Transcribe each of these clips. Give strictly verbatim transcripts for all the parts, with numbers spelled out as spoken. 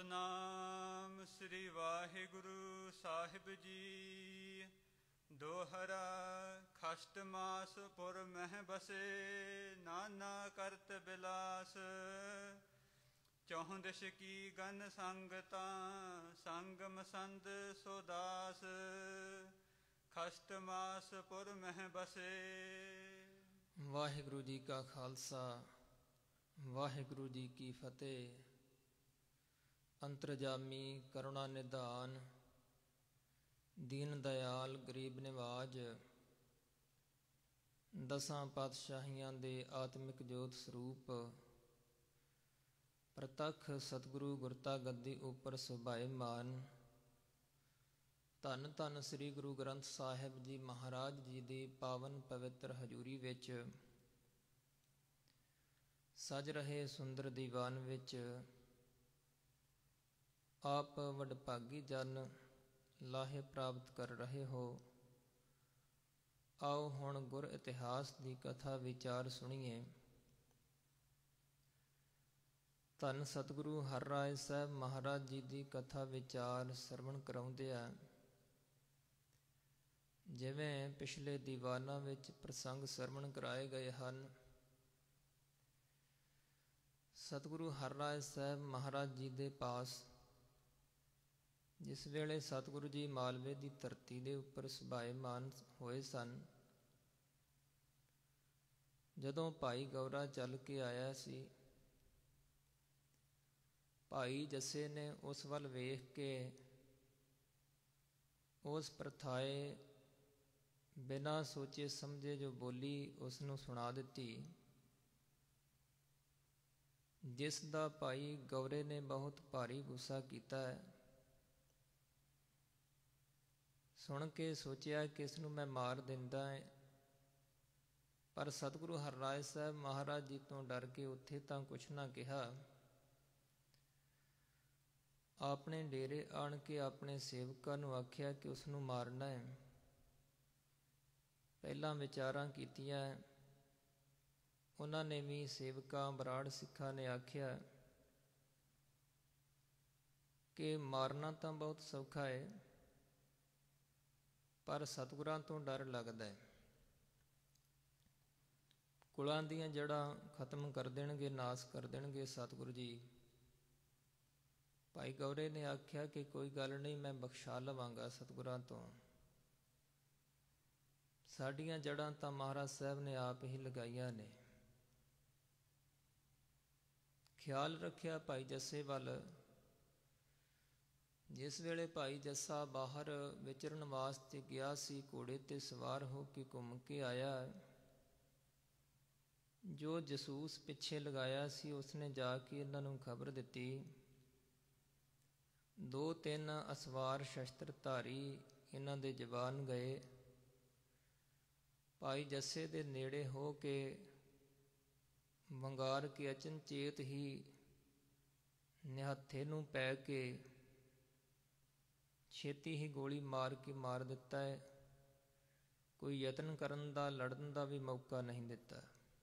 ਸਤਨਾਮ ਸ੍ਰੀ ਵਾਹਿਗੁਰੂ ਸਾਹਿਬ ਜੀ। ਦੋਹਰਾ ਖਸ਼ਟ ਮਾਸ ਪੁਰ ਮਹਿ ਬਸੇ, ਨਾਨਾ ਕਰਤ ਬਿਲਾਸ। ਚੌਂ ਦਿਸ਼ ਕੀ ਗਨ ਸੰਗਤਾਂ, ਸੰਗ ਮਸੰਦ ਸੋਦਾਸ। ਖਸ਼ਟ ਮਾਸ ਪੁਰ ਮਹਿ ਬਸੇ। ਵਾਹਿਗੁਰੂ ਜੀ ਕਾ ਖਾਲਸਾ, ਵਾਹਿਗੁਰੂ ਜੀ ਕੀ ਫਤਿਹ। ਅੰਤਰਜਾਮੀ ਕਰੁਣਾ ਨਿਧਾਨ, ਦੀਨ ਦਇਆਲ ਗਰੀਬ ਨਿਵਾਜ। ਦਸਾਂ ਪਾਤਸ਼ਾਹੀਆਂ ਦੇ ਆਤਮਿਕ ਜੋਤ ਸਰੂਪ, ਪ੍ਰਤੱਖ ਸਤਿਗੁਰੂ ਗੁਰਤਾ ਗੱਦੀ ਉੱਪਰ ਸੁਭਾਏਮਾਨ। ਧੰਨ ਧੰਨ ਸ੍ਰੀ ਗੁਰੂ ਗ੍ਰੰਥ ਸਾਹਿਬ ਜੀ ਮਹਾਰਾਜ ਜੀ ਦੀ ਪਾਵਨ ਪਵਿੱਤਰ ਹਜ਼ੂਰੀ ਵਿੱਚ ਸਜ ਰਹੇ ਸੁੰਦਰ ਦੀਵਾਨ ਵਿੱਚ ਆਪ ਵਡਭਾਗੀ ਜਨ ਲਾਹੇ ਪ੍ਰਾਪਤ ਕਰ ਰਹੇ ਹੋ। ਆਓ ਹੁਣ ਗੁਰ ਇਤਿਹਾਸ ਦੀ ਕਥਾ ਵਿਚਾਰ ਸੁਣੀਏ। ਧੰਨ ਸਤਿਗੁਰੂ ਹਰਿਰਾਏ ਸਾਹਿਬ ਮਹਾਰਾਜ ਜੀ ਦੀ ਕਥਾ ਵਿਚਾਰ ਸਰਵਣ ਕਰਾਉਂਦੇ ਆ। ਜਿਵੇਂ ਪਿਛਲੇ ਦੀਵਾਨਾਂ ਵਿੱਚ ਪ੍ਰਸੰਗ ਸਰਵਣ ਕਰਾਏ ਗਏ ਹਨ, ਸਤਿਗੁਰੂ ਹਰਿਰਾਏ ਸਾਹਿਬ ਮਹਾਰਾਜ ਜੀ ਦੇ ਪਾਸ ਜਿਸ ਵੇਲੇ ਸਤਿਗੁਰੂ ਜੀ ਮਾਲਵੇ ਦੀ ਧਰਤੀ ਦੇ ਉੱਪਰ ਸੁਭਾਏਮਾਨ ਹੋਏ ਸਨ, ਜਦੋਂ ਭਾਈ ਗੌਰਾ ਚੱਲ ਕੇ ਆਇਆ ਸੀ, ਭਾਈ ਜੱਸੇ ਨੇ ਉਸ ਵੱਲ ਵੇਖ ਕੇ ਉਸ ਪ੍ਰਥਾਏ ਬਿਨਾਂ ਸੋਚੇ ਸਮਝੇ ਜੋ ਬੋਲੀ ਉਸ ਨੂੰ ਸੁਣਾ ਦਿੱਤੀ, ਜਿਸ ਦਾ ਭਾਈ ਗੌਰੇ ਨੇ ਬਹੁਤ ਭਾਰੀ ਗੁੱਸਾ ਕੀਤਾ ਹੈ। ਸੁਣ ਕੇ ਸੋਚਿਆ ਕਿ ਇਸ ਨੂੰ ਮੈਂ ਮਾਰ ਦਿੰਦਾ ਹੈ, ਪਰ ਸਤਿਗੁਰੂ ਹਰਿਰਾਏ ਸਾਹਿਬ ਮਹਾਰਾਜ ਜੀ ਤੋਂ ਡਰ ਕੇ ਉੱਥੇ ਤਾਂ ਕੁਛ ਨਾ ਕਿਹਾ। ਆਪਣੇ ਡੇਰੇ ਆਣ ਕੇ ਆਪਣੇ ਸੇਵਕਾਂ ਨੂੰ ਆਖਿਆ ਕਿ ਉਸ ਨੂੰ ਮਾਰਨਾ ਹੈ। ਪਹਿਲਾਂ ਵਿਚਾਰਾਂ ਕੀਤੀਆਂ। ਉਹਨਾਂ ਨੇ ਵੀ, ਸੇਵਕਾਂ ਬਰਾੜ ਸਿੱਖਾਂ ਨੇ ਆਖਿਆ ਕਿ ਮਾਰਨਾ ਤਾਂ ਬਹੁਤ ਸੌਖਾ ਹੈ, ਪਰ ਸਤਿਗੁਰਾਂ ਤੋਂ ਡਰ ਲੱਗਦਾ ਹੈ। ਕੁਲਾਂ ਦੀਆਂ ਜੜ੍ਹਾਂ ਖਤਮ ਕਰ ਦੇਣਗੇ, ਨਾਸ ਕਰ ਦੇਣਗੇ ਸਤਿਗੁਰੂ ਜੀ। ਭਾਈ ਗੌਰੇ ਨੇ ਆਖਿਆ ਕਿ ਕੋਈ ਗੱਲ ਨਹੀਂ, ਮੈਂ ਬਖਸ਼ਾ ਲਵਾਂਗਾ ਸਤਿਗੁਰਾਂ ਤੋਂ। ਸਾਡੀਆਂ ਜੜ੍ਹਾਂ ਤਾਂ ਮਹਾਰਾਜ ਸਾਹਿਬ ਨੇ ਆਪ ਹੀ ਲਗਾਈਆਂ ਨੇ। ਖਿਆਲ ਰੱਖਿਆ ਭਾਈ ਜੱਸੇ ਵੱਲ। ਜਿਸ ਵੇਲੇ ਭਾਈ ਜੱਸਾ ਬਾਹਰ ਵਿਚਰਨ ਵਾਸਤੇ ਗਿਆ ਸੀ, ਘੋੜੇ 'ਤੇ ਸਵਾਰ ਹੋ ਕੇ ਘੁੰਮ ਕੇ ਆਇਆ, ਜੋ ਜਸੂਸ ਪਿੱਛੇ ਲਗਾਇਆ ਸੀ ਉਸਨੇ ਜਾ ਕੇ ਇਹਨਾਂ ਨੂੰ ਖਬਰ ਦਿੱਤੀ। ਦੋ ਤਿੰਨ ਅਸਵਾਰ ਸ਼ਸਤਰ ਧਾਰੀ ਇਹਨਾਂ ਦੇ ਜਵਾਨ ਗਏ। ਭਾਈ ਜੱਸੇ ਦੇ ਨੇੜੇ ਹੋ ਕੇ ਵੰਗਾਰ ਕੇ ਅਚਨਚੇਤ ਹੀ ਨਿਹੱਥੇ ਨੂੰ ਪੈ ਕੇ ਛੇਤੀ ਹੀ ਗੋਲੀ ਮਾਰ ਕੇ ਮਾਰ ਦਿੱਤਾ ਹੈ। ਕੋਈ ਯਤਨ ਕਰਨ ਦਾ, ਲੜਨ ਦਾ ਵੀ ਮੌਕਾ ਨਹੀਂ ਦਿੱਤਾ।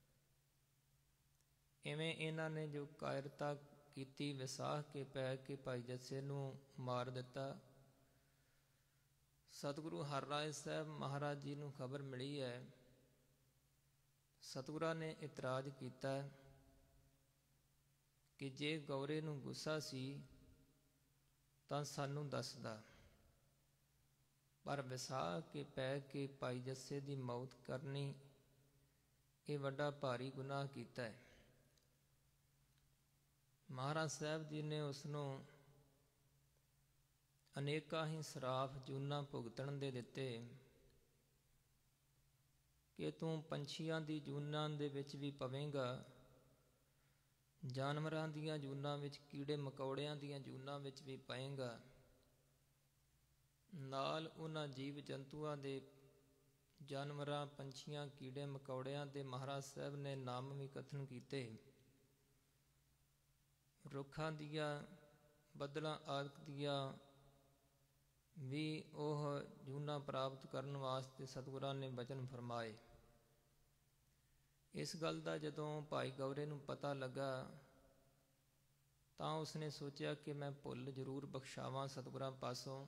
ਇਵੇਂ ਇਹਨਾਂ ਨੇ ਜੋ ਕਾਇਰਤਾ ਕੀਤੀ, ਵਿਸਾਹ ਕੇ ਪੈ ਕੇ ਭਾਈ ਜੱਸੇ ਨੂੰ ਮਾਰ ਦਿੱਤਾ। ਸਤਿਗੁਰੂ ਹਰਿਰਾਏ ਸਾਹਿਬ ਮਹਾਰਾਜ ਜੀ ਨੂੰ ਖਬਰ ਮਿਲੀ ਹੈ। ਸਤਿਗੁਰਾਂ ਨੇ ਇਤਰਾਜ਼ ਕੀਤਾ ਕਿ ਜੇ ਗੌਰੇ ਨੂੰ ਗੁੱਸਾ ਸੀ ਤਾਂ ਸਾਨੂੰ ਦੱਸਦਾ, ਪਰ ਵਿਸਾਹ ਕੇ ਪੈ ਕੇ ਭਾਈ ਜੱਸੇ ਦੀ ਮੌਤ ਕਰਨੀ, ਇਹ ਵੱਡਾ ਭਾਰੀ ਗੁਨਾਹ ਕੀਤਾ ਹੈ। ਮਹਾਰਾਜ ਸਾਹਿਬ ਜੀ ਨੇ ਉਸ ਨੂੰ ਅਨੇਕਾਂ ਹੀ ਸਰਾਫ ਜੂਨਾਂ ਭੁਗਤਣ ਦੇ ਦਿੱਤੇ ਕਿ ਤੂੰ ਪੰਛੀਆਂ ਦੀ ਜੂਨਾਂ ਦੇ ਵਿੱਚ ਵੀ ਪਵੇਂਗਾ, ਜਾਨਵਰਾਂ ਦੀਆਂ ਜੂਨਾਂ ਵਿੱਚ, ਕੀੜੇ ਮਕੌੜਿਆਂ ਦੀਆਂ ਜੂਨਾਂ ਵਿੱਚ ਵੀ ਪਏਂਗਾ। ਨਾਲ ਉਹਨਾਂ ਜੀਵ ਜੰਤੂਆਂ ਦੇ, ਜਾਨਵਰਾਂ, ਪੰਛੀਆਂ, ਕੀੜੇ ਮਕੌੜਿਆਂ ਦੇ ਮਹਾਰਾਜ ਸਾਹਿਬ ਨੇ ਨਾਮ ਵੀ ਕਥਨ ਕੀਤੇ। ਰੁੱਖਾਂ ਦੀਆਂ, ਬੱਦਲਾਂ ਆਦਿ ਦੀਆਂ ਵੀ ਉਹ ਜੂਨਾਂ ਪ੍ਰਾਪਤ ਕਰਨ ਵਾਸਤੇ ਸਤਿਗੁਰਾਂ ਨੇ ਬਚਨ ਫਰਮਾਏ। ਇਸ ਗੱਲ ਦਾ ਜਦੋਂ ਭਾਈ ਗੌਰੇ ਨੂੰ ਪਤਾ ਲੱਗਾ ਤਾਂ ਉਸਨੇ ਸੋਚਿਆ ਕਿ ਮੈਂ ਭੁੱਲ ਜ਼ਰੂਰ ਬਖਸ਼ਾਵਾਂ ਸਤਿਗੁਰਾਂ ਪਾਸੋਂ।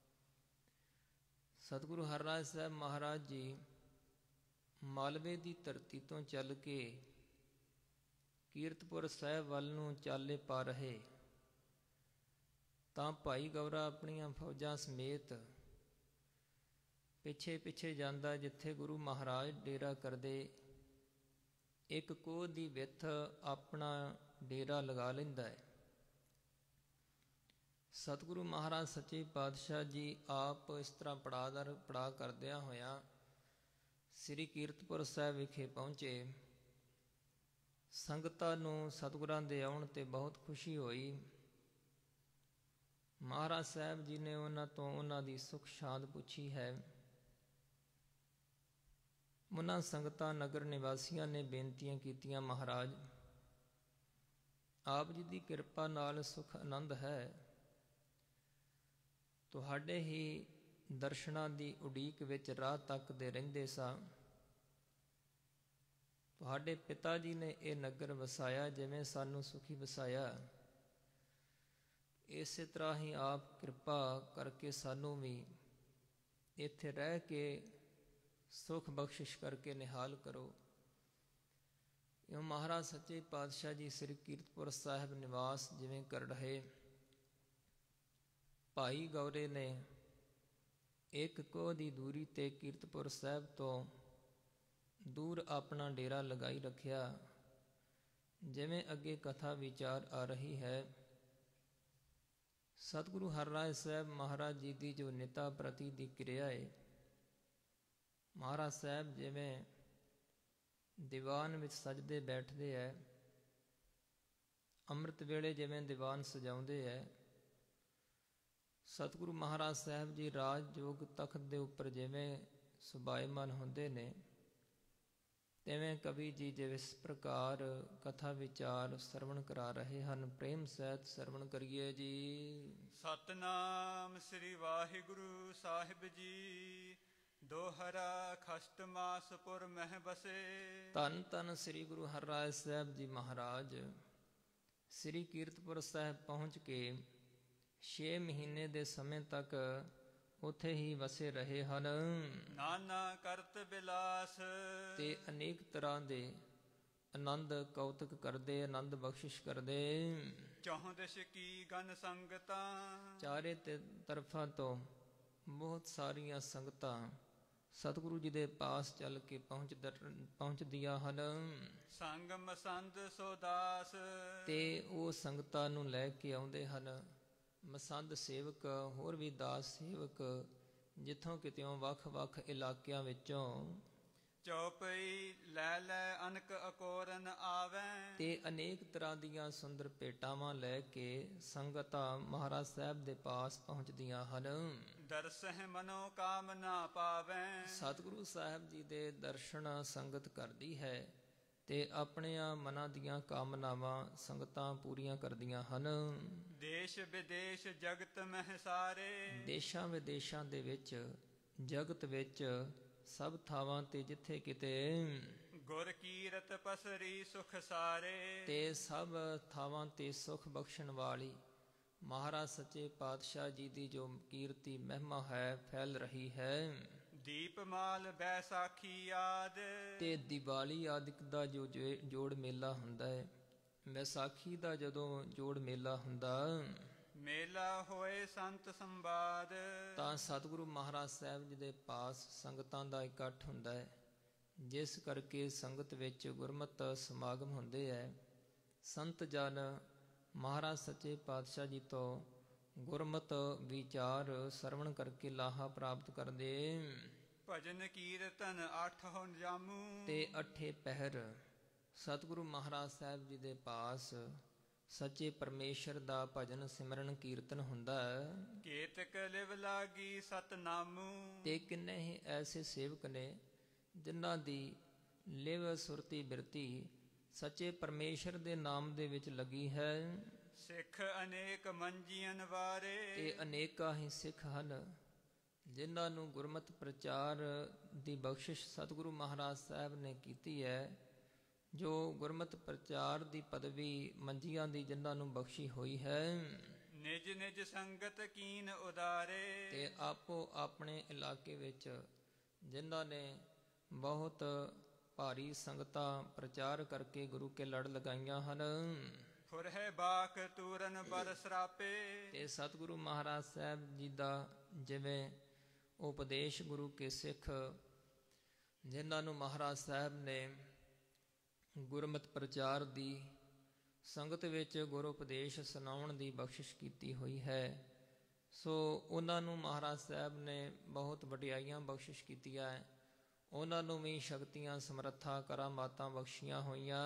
ਸਤਿਗੁਰੂ ਹਰਿਰਾਜ ਸਾਹਿਬ ਮਹਾਰਾਜ ਜੀ ਮਾਲਵੇ ਦੀ ਧਰਤੀ ਤੋਂ ਚੱਲ ਕੇ ਕੀਰਤਪੁਰ ਸਾਹਿਬ ਵੱਲ ਨੂੰ ਚਾਲੇ ਪਾ ਰਹੇ, ਤਾਂ ਭਾਈ ਗੌਰਾ ਆਪਣੀਆਂ ਫੌਜਾਂ ਸਮੇਤ ਪਿੱਛੇ ਪਿੱਛੇ ਜਾਂਦਾ। ਜਿੱਥੇ ਗੁਰੂ ਮਹਾਰਾਜ ਡੇਰਾ ਕਰਦੇ, ਇੱਕ ਕੋਹ ਦੀ ਵਿੱਥ ਆਪਣਾ ਡੇਰਾ ਲਗਾ ਲੈਂਦਾ ਹੈ। ਸਤਿਗੁਰੂ ਮਹਾਰਾਜ ਸੱਚੇ ਪਾਤਸ਼ਾਹ ਜੀ ਆਪ ਇਸ ਤਰ੍ਹਾਂ ਪੜਾਅ ਦਰ ਪੜਾਅ ਕਰਦਿਆਂ ਹੋਇਆਂ ਸ੍ਰੀ ਕੀਰਤਪੁਰ ਸਾਹਿਬ ਵਿਖੇ ਪਹੁੰਚੇ। ਸੰਗਤਾਂ ਨੂੰ ਸਤਿਗੁਰਾਂ ਦੇ ਆਉਣ 'ਤੇ ਬਹੁਤ ਖੁਸ਼ੀ ਹੋਈ। ਮਹਾਰਾਜ ਸਾਹਿਬ ਜੀ ਨੇ ਉਹਨਾਂ ਤੋਂ ਉਹਨਾਂ ਦੀ ਸੁਖ ਸ਼ਾਂਤ ਪੁੱਛੀ ਹੈ। ਉਹਨਾਂ ਸੰਗਤਾਂ ਨਗਰ ਨਿਵਾਸੀਆਂ ਨੇ ਬੇਨਤੀਆਂ ਕੀਤੀਆਂ, ਮਹਾਰਾਜ ਆਪ ਜੀ ਦੀ ਕਿਰਪਾ ਨਾਲ ਸੁਖ ਆਨੰਦ ਹੈ। ਤੁਹਾਡੇ ਹੀ ਦਰਸ਼ਨਾਂ ਦੀ ਉਡੀਕ ਵਿੱਚ ਰਾਹ ਤੱਕਦੇ ਰਹਿੰਦੇ ਸਾਂ। ਤੁਹਾਡੇ ਪਿਤਾ ਜੀ ਨੇ ਇਹ ਨਗਰ ਵਸਾਇਆ, ਜਿਵੇਂ ਸਾਨੂੰ ਸੁਖੀ ਵਸਾਇਆ, ਇਸੇ ਤਰ੍ਹਾਂ ਹੀ ਆਪ ਕਿਰਪਾ ਕਰਕੇ ਸਾਨੂੰ ਵੀ ਇੱਥੇ ਰਹਿ ਕੇ ਸੁਖ ਬਖਸ਼ਿਸ਼ ਕਰਕੇ ਨਿਹਾਲ ਕਰੋ। ਇਹ ਮਹਾਰਾਜ ਸੱਚੇ ਪਾਤਸ਼ਾਹ ਜੀ ਸ੍ਰੀ ਕੀਰਤਪੁਰ ਸਾਹਿਬ ਨਿਵਾਸ ਜਿਵੇਂ ਕਰ ਰਹੇ, ਭਾਈ ਗੌਰੇ ਨੇ ਇੱਕ ਕੋਹ ਦੀ ਦੂਰੀ 'ਤੇ ਕੀਰਤਪੁਰ ਸਾਹਿਬ ਤੋਂ ਦੂਰ ਆਪਣਾ ਡੇਰਾ ਲਗਾਈ ਰੱਖਿਆ। ਜਿਵੇਂ ਅੱਗੇ ਕਥਾ ਵਿਚਾਰ ਆ ਰਹੀ ਹੈ, ਸਤਿਗੁਰੂ ਹਰਿਰਾਜ ਸਾਹਿਬ ਮਹਾਰਾਜ ਜੀ ਦੀ ਜੋ ਨਿਤਾ ਪ੍ਰਤੀ ਦੀ ਕਿਰਿਆ ਹੈ, ਮਹਾਰਾਜ ਸਾਹਿਬ ਜਿਵੇਂ ਦੀਵਾਨ ਵਿੱਚ ਸਜਦੇ ਬੈਠਦੇ ਹੈ, ਅੰਮ੍ਰਿਤ ਵੇਲੇ ਜਿਵੇਂ ਦੀਵਾਨ ਸਜਾਉਂਦੇ ਹੈ, ਸਤਿਗੁਰੂ ਮਹਾਰਾਜ ਸਾਹਿਬ ਜੀ ਰਾਜਯੋਗ ਤਖਤ ਦੇ ਉੱਪਰ ਜਿਵੇਂ ਸੁਭਾਏਮਾਨ ਹੁੰਦੇ ਨੇ, ਤਿਵੇਂ ਕਵੀ ਜੀ ਜਿਸ ਪ੍ਰਕਾਰ ਕਥਾ ਵਿਚਾਰ ਸਰਵਣ ਕਰਾ ਰਹੇ ਹਨ। ਪ੍ਰੇਮ ਸਹਿਤ ਸਰਵਣ ਕਰੀਏ ਜੀ। ਸਤਨਾਮ ਸ੍ਰੀ ਵਾਹਿਗੁਰੂ ਸਾਹਿਬ ਜੀ। ਦੋਹਰਾ ਖਸ਼ਟ ਮਾਸਪੁਰ ਮਹਿ ਬਸੇ। ਧੰਨ ਧੰਨ ਸ੍ਰੀ ਗੁਰੂ ਹਰਿਰਾਜ ਸਾਹਿਬ ਜੀ ਮਹਾਰਾਜ ਸ੍ਰੀ ਕੀਰਤਪੁਰ ਸਾਹਿਬ ਪਹੁੰਚ ਕੇ ਛੇ ਮਹੀਨੇ ਦੇ ਸਮੇਂ ਤੱਕ ਉੱਥੇ ਹੀ ਵਸੇ ਰਹੇ ਹਨ। ਨਾਨਾ ਕਰਤ ਬਿਲਾਸ। ਤੇ ਅਨੇਕ ਤਰ੍ਹਾਂ ਦੇ ਆਨੰਦ ਕੌਤਕ ਕਰਦੇ, ਆਨੰਦ ਬਖਸ਼ਿਸ਼ ਕਰਦੇ। ਚੌਂਦਸ਼ ਕੀ ਗਨ ਸੰਗਤਾਂ। ਚਾਰੇ ਤੇ ਤਰਫਾਂ ਤੋਂ ਬਹੁਤ ਸਾਰੀਆਂ ਸੰਗਤਾਂ ਸਤਿਗੁਰੂ ਜੀ ਦੇ ਪਾਸ ਚੱਲ ਕੇ ਪਹੁੰਚ ਪਹੁੰਚਦੀਆਂ ਹਨ। ਸੰਗ ਮਸੰਦ ਸੋਦਾਸ। ਤੇ ਉਹ ਸੰਗਤਾਂ ਨੂੰ ਲੈ ਕੇ ਆਉਂਦੇ ਹਨ। ਮਸੰਦ ਸੇਵਕ, ਹੋਰ ਵੀ ਦਾਸ ਸੇਵਕ, ਜਿੱਥੋਂ ਕਿਤਿਓਂ ਵੱਖ ਵੱਖ ਇਲਾਕਿਆਂ ਵਿੱਚੋਂ ਚੌਪਈ ਲੈ ਲੈ ਅਨਕ ਅਕੋਰਨ ਆਵੈ। ਤੇ ਅਨੇਕ ਤਰ੍ਹਾਂ ਦੀਆਂ ਸੁੰਦਰ ਭੇਟਾਵਾਂ ਲੈ ਕੇ ਸੰਗਤਾਂ ਮਹਾਰਾਜ ਸਾਹਿਬ ਦੇ ਪਾਸ ਪਹੁੰਚਦੀਆਂ ਹਨ। ਦਰਸਹਿ ਮਨੋ ਕਾਮਨਾ ਪਾਵੈ। ਸਤਿਗੁਰੂ ਸਾਹਿਬ ਜੀ ਦੇ ਦਰਸ਼ਨ ਸੰਗਤ ਕਰਦੀ ਹੈ ਤੇ ਆਪਣੀਆਂ ਮਨਾਂ ਦੀਆਂ ਕਾਮਨਾਵਾਂ ਸੰਗਤਾਂ ਪੂਰੀਆਂ ਕਰਦੀਆਂ ਹਨ। ਦੇਸ਼ ਵਿਦੇਸ਼ ਜਗਤ ਮਹਿ ਸਾਰੇ। ਦੇਸ਼ਾਂ ਵਿਦੇਸ਼ਾਂ ਦੇ ਵਿੱਚ, ਜਗਤ ਵਿੱਚ, ਸਭ ਥਾਵਾਂ ਤੇ ਜਿੱਥੇ ਕਿਤੇ ਗੁਰ ਕੀਰਤ ਪਸਰੀ ਸੁਖ ਸਾਰੇ। ਤੇ ਸਭ ਥਾਵਾਂ ਤੇ ਸੁਖ ਬਖਸ਼ਣ ਵਾਲੀ ਮਹਾਰਾਜ ਸੱਚੇ ਪਾਤਸ਼ਾਹ ਜੀ ਦੀ ਜੋ ਕੀਰਤੀ ਮਹਿਮਾ ਹੈ ਫੈਲ ਰਹੀ ਹੈ। ਦੀਪਮਾਲ ਬੈਸਾਖੀ ਆਦ। ਤੇ ਦੀਵਾਲੀ ਆਦਿਕ ਦਾ ਜੋ ਜੋੜ ਮੇਲਾ ਹੁੰਦਾ ਹੈ, ਵਿਸਾਖੀ ਦਾ ਜਦੋਂ ਜੋੜ ਮੇਲਾ ਹੁੰਦਾ, ਮੇਲਾ ਹੋਏ ਸੰਤ ਸੰਵਾਦ। ਤਾਂ ਸਤਿਗੁਰੂ ਮਹਾਰਾਜ ਸਾਹਿਬ ਜੀ ਦੇ ਪਾਸ ਸੰਗਤਾਂ ਦਾ ਇਕੱਠ ਹੁੰਦਾ ਹੈ, ਜਿਸ ਕਰਕੇ ਸੰਗਤ ਵਿੱਚ ਗੁਰਮਤਿ ਸਮਾਗਮ ਹੁੰਦੇ ਹੈ। ਸੰਤ ਜਨ ਮਹਾਰਾਜ ਸੱਚੇ ਪਾਤਸ਼ਾਹ ਜੀ ਤੋਂ ਗੁਰਮਤਿ ਵਿਚਾਰ ਸਰਵਣ ਕਰਕੇ ਲਾਹਾ ਪ੍ਰਾਪਤ ਕਰਦੇ। ਭਜਨ ਕੀਰਤਨ ਅੱਠ ਹੋ ਜਾਮੂ। ਤੇ ਅੱਠੇ ਪਹਿਰ ਸਤਿਗੁਰੂ ਮਹਾਰਾਜ ਸਾਹਿਬ ਜੀ ਦੇ ਪਾਸ ਸੱਚੇ ਪਰਮੇਸ਼ਰ ਦਾ ਭਜਨ ਸਿਮਰਨ ਕੀਰਤਨ ਹੁੰਦਾ ਹੈ। ਕੇਤਕ ਲਿਵ ਲਾਗੀ ਸਤਨਾਮੂ। ਤੇ ਕਿੰਨੇ ਹੀ ਐਸੇ ਸੇਵਕ ਨੇ ਜਿਨ੍ਹਾਂ ਦੀ ਲਿਵ ਸੁਰਤੀ ਬਿਰਤੀ ਸੱਚੇ ਪਰਮੇਸ਼ਰ ਦੇ ਨਾਮ ਦੇ ਵਿੱਚ ਲੱਗੀ ਹੈ। ਸਿੱਖ ਅਨੇਕ ਮੰਜੀਆਂ ਵਾਰੇ। ਤੇ ਅਨੇਕਾਂ ਹੀ ਸਿੱਖ ਹਨ ਜਿਨ੍ਹਾਂ ਨੂੰ ਗੁਰਮਤਿ ਪ੍ਰਚਾਰ ਦੀ ਬਖਸ਼ਿਸ਼ ਸਤਿਗੁਰੂ ਮਹਾਰਾਜ ਸਾਹਿਬ ਨੇ ਕੀਤੀ ਹੈ। ਜੋ ਗੁਰਮਤਿ ਪ੍ਰਚਾਰ ਦੀ ਪਦਵੀ ਮੰਜੀਆਂ ਦੀ ਜਿਨ੍ਹਾਂ ਨੂੰ ਬਖਸ਼ੀ ਹੋਈ ਹੈ, ਨਿਜ ਨਿਜ ਸੰਗਤ ਕੀਨ ਉਦਾਰੇ। ਤੇ ਆਪੋ ਆਪਣੇ ਇਲਾਕੇ ਵਿੱਚ ਜਿਨ੍ਹਾਂ ਨੇ ਬਹੁਤ ਭਾਰੀ ਸੰਗਤਾਂ ਪ੍ਰਚਾਰ ਕਰਕੇ ਗੁਰੂ ਕੇ ਲੜ ਲਗਾਈਆਂ ਹਨ, ਫੁਰਹਿ ਬਾਖ ਤੂਰਨ ਬਰਸ ਰਾਪੇ। ਤੇ ਸਤਿਗੁਰੂ ਮਹਾਰਾਜ ਸਾਹਿਬ ਜੀ ਦਾ ਜਿਵੇਂ ਉਪਦੇਸ਼ ਗੁਰੂ ਕੇ ਸਿੱਖ ਜਿਨ੍ਹਾਂ ਨੂੰ ਮਹਾਰਾਜ ਸਾਹਿਬ ਨੇ ਗੁਰਮਤਿ ਪ੍ਰਚਾਰ ਦੀ ਸੰਗਤ ਵਿੱਚ ਗੁਰੂ ਉਪਦੇਸ਼ ਸੁਣਾਉਣ ਦੀ ਬਖਸ਼ਿਸ਼ ਕੀਤੀ ਹੋਈ ਹੈ, ਸੋ ਉਹਨਾਂ ਨੂੰ ਮਹਾਰਾਜ ਸਾਹਿਬ ਨੇ ਬਹੁਤ ਵਡਿਆਈਆਂ ਬਖਸ਼ਿਸ਼ ਕੀਤੀਆਂ। ਉਹਨਾਂ ਨੂੰ ਵੀ ਸ਼ਕਤੀਆਂ ਸਮਰੱਥਾ ਕਰਾਮਾਤਾਂ ਬਖਸ਼ੀਆਂ ਹੋਈਆਂ।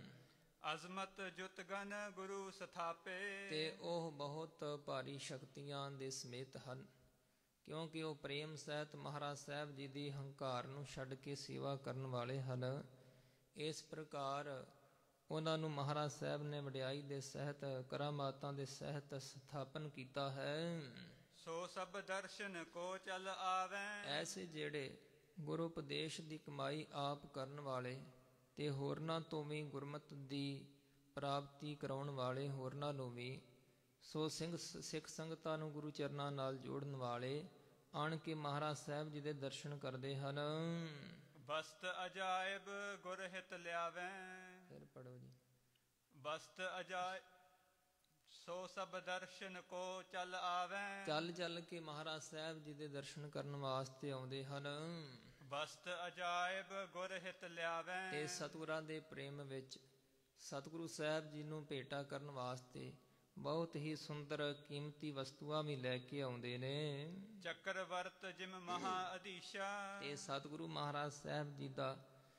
ਅਜ਼ਮਤ ਜੁਤਗਨ ਗੁਰੂ ਸਥਾਪੇ। ਤੇ ਉਹ ਬਹੁਤ ਭਾਰੀ ਸ਼ਕਤੀਆਂ ਦੇ ਸਮੇਤ ਹਨ, ਕਿਉਂਕਿ ਉਹ ਪ੍ਰੇਮ ਸਹਿਤ ਮਹਾਰਾਜ ਸਾਹਿਬ ਜੀ ਦੀ ਹੰਕਾਰ ਨੂੰ ਛੱਡ ਕੇ ਸੇਵਾ ਕਰਨ ਵਾਲੇ ਹਨ। ਇਸ ਪ੍ਰਕਾਰ ਉਹਨਾਂ ਨੂੰ ਮਹਾਰਾਜ ਸਾਹਿਬ ਨੇ ਵਡਿਆਈ ਦੇ ਸਹਿਤ ਕਰਾਮਾਤਾਂ ਦੇ ਸਹਿਤ ਸਥਾਪਨ ਕੀਤਾ ਹੈ। ਸੋ ਸਭ ਦਰਸ਼ਨ ਕੋ ਚਲ ਆਵੈ। ਐਸੇ ਜਿਹੜੇ ਗੁਰੂ ਉਪਦੇਸ਼ ਦੀ ਕਮਾਈ ਆਪ ਕਰਨ ਵਾਲੇ ਤੇ ਹੋਰਨਾਂ ਤੋਂ ਵੀ ਗੁਰਮਤਿ ਦੀ ਪ੍ਰਾਪਤੀ ਕਰਾਉਣ ਵਾਲੇ ਹੋਰਨਾਂ ਨੂੰ ਵੀ, ਸੋ ਸਿੰਘ ਸਿੱਖ ਸੰਗਤਾਂ ਨੂੰ ਗੁਰੂ ਚਰਨਾਂ ਨਾਲ ਜੋੜਨ ਵਾਲੇ ਆਣ ਕੇ ਮਹਾਰਾਜ ਸਾਹਿਬ ਜੀ ਦੇ ਦਰਸ਼ਨ ਕਰਦੇ ਹਨ। ਬਸਤ ਅਜਾਇਬ ਗੁਰ ਹਿਤ ਲਿਆਵੈ। ਫਿਰ ਪੜੋ ਜੀ। ਬਸਤ ਅਜਾਇਬ ਸੋ ਸਭ ਦਰਸ਼ਨ ਕੋ ਚਲ ਆਵੈ। ਚੱਲ ਚੱਲ ਕੇ ਮਹਾਰਾਜ ਸਾਹਿਬ ਜੀ ਦੇ ਦਰਸ਼ਨ ਕਰਨ ਵਾਸਤੇ ਆਉਂਦੇ ਹਨ। ਬਸਤ ਅਜਾਇਬ ਗੁਰ ਹਿਤ ਲਿਆਵੈ। ਤੇ ਸਤਿਗੁਰਾਂ ਦੇ ਪ੍ਰੇਮ ਵਿੱਚ ਸਤਿਗੁਰੂ ਸਾਹਿਬ ਜੀ ਨੂੰ ਭੇਟਾ ਕਰਨ ਵਾਸਤੇ ਬਹੁਤ ਹੀ ਸੁੰਦਰ ਕੀਮਤੀ ਵਸਤੂਆਂ ਵੀ ਲੈ ਕੇ ਆਉਂਦੇ ਨੇ। ਚੱਕਰਵਰਤ ਜਿਮ ਮਹਾ ਅਧੀਸ਼ਾ। ਤੇ ਸਤਿਗੁਰੂ ਮਹਾਰਾਜ ਸਾਹਿਬ ਜੀ ਦਾ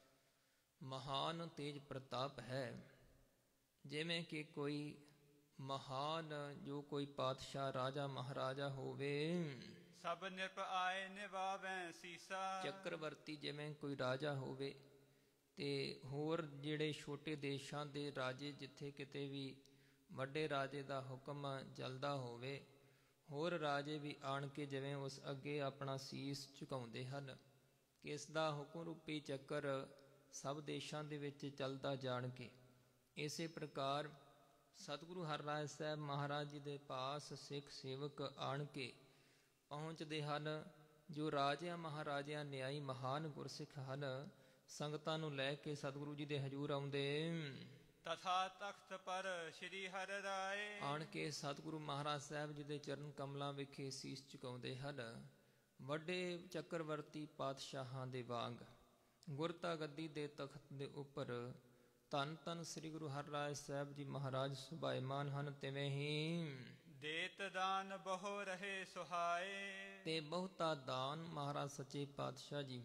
ਮਹਾਨ ਤੇਜ ਪ੍ਰਤਾਪ ਹੈ, ਜਿਵੇਂ ਕਿ ਕੋਈ ਮਹਾਨ ਜੋ ਕੋਈ ਪਾਤਸ਼ਾਹ ਰਾਜਾ ਮਹਾਰਾਜਾ ਹੋਵੇ। ਸਭ ਨਿਰਪ ਆਏ ਨਿਵਾਵੈ ਸੀਸਾ। ਚੱਕਰਵਰਤੀ ਜਿਵੇਂ ਕੋਈ ਰਾਜਾ ਹੋਵੇ ਤੇ ਹੋਰ ਜਿਹੜੇ ਛੋਟੇ ਦੇਸ਼ਾਂ ਦੇ ਰਾਜੇ ਜਿੱਥੇ ਕਿਤੇ ਵੀ ਵੱਡੇ ਰਾਜੇ ਦਾ ਹੁਕਮ ਚੱਲਦਾ ਹੋਵੇ, ਹੋਰ ਰਾਜੇ ਵੀ ਆਣ ਕੇ ਜਿਵੇਂ ਉਸ ਅੱਗੇ ਆਪਣਾ ਸੀਸ ਝੁਕਾਉਂਦੇ ਹਨ ਕਿ ਇਸ ਦਾ ਹੁਕਮ ਰੂਪੀ ਚੱਕਰ ਸਭ ਦੇਸ਼ਾਂ ਦੇ ਵਿੱਚ ਚੱਲਦਾ ਜਾਣ ਕੇ, ਇਸੇ ਪ੍ਰਕਾਰ ਸਤਿਗੁਰੂ ਹਰਿਰਾਏ ਸਾਹਿਬ ਮਹਾਰਾਜ ਜੀ ਦੇ ਪਾਸ ਸਿੱਖ ਸੇਵਕ ਆਣ ਕੇ ਪਹੁੰਚਦੇ ਹਨ, ਜੋ ਰਾਜਿਆਂ ਮਹਾਰਾਜਿਆਂ ਨਿਆਈ ਮਹਾਨ ਗੁਰਸਿੱਖ ਹਨ, ਸੰਗਤਾਂ ਨੂੰ ਲੈ ਕੇ ਸਤਿਗੁਰੂ ਜੀ ਦੇ ਹਜ਼ੂਰ ਆਉਂਦੇ। ਤਥਾ ਤਖਤ ਪਰ ਸ਼੍ਰੀ ਹਰਿ ਰਾਏ। ਆਣ ਕੇ ਸਤਿਗੁਰੂ ਮਹਾਰਾਜ ਸਾਹਿਬ ਜੀ ਦੇ ਚਰਨ ਕਮਲਾਂ ਵਿਖੇ ਸੀਸ ਝੁਕਾਉਂਦੇ ਹਨ। ਵੱਡੇ ਚੱਕਰਵਰਤੀ ਪਾਤਸ਼ਾਹਾਂ ਦੇ ਵਾਂਗ ਗੁਰਤਾ ਗੱਦੀ ਦੇ ਤਖਤ ਦੇ ਉੱਪਰ ਧੰਨ ਧੰਨ ਸ੍ਰੀ ਗੁਰੂ ਹਰਿਰਾਏ ਸਾਹਿਬ ਜੀ ਮਹਾਰਾਜ ਸੁਭਾਇਮਾਨ ਹਨ, ਤਿਵੇਂ ਹੀ ਦੇਤ ਦਾਨ ਬਹੁ ਰਹੇ ਸੁਹਾਏ। ਤੇ ਬਹੁਤਾ ਦਾਨ ਮਹਾਰਾਜ ਸੱਚੇ ਪਾਤਸ਼ਾਹ ਜੀ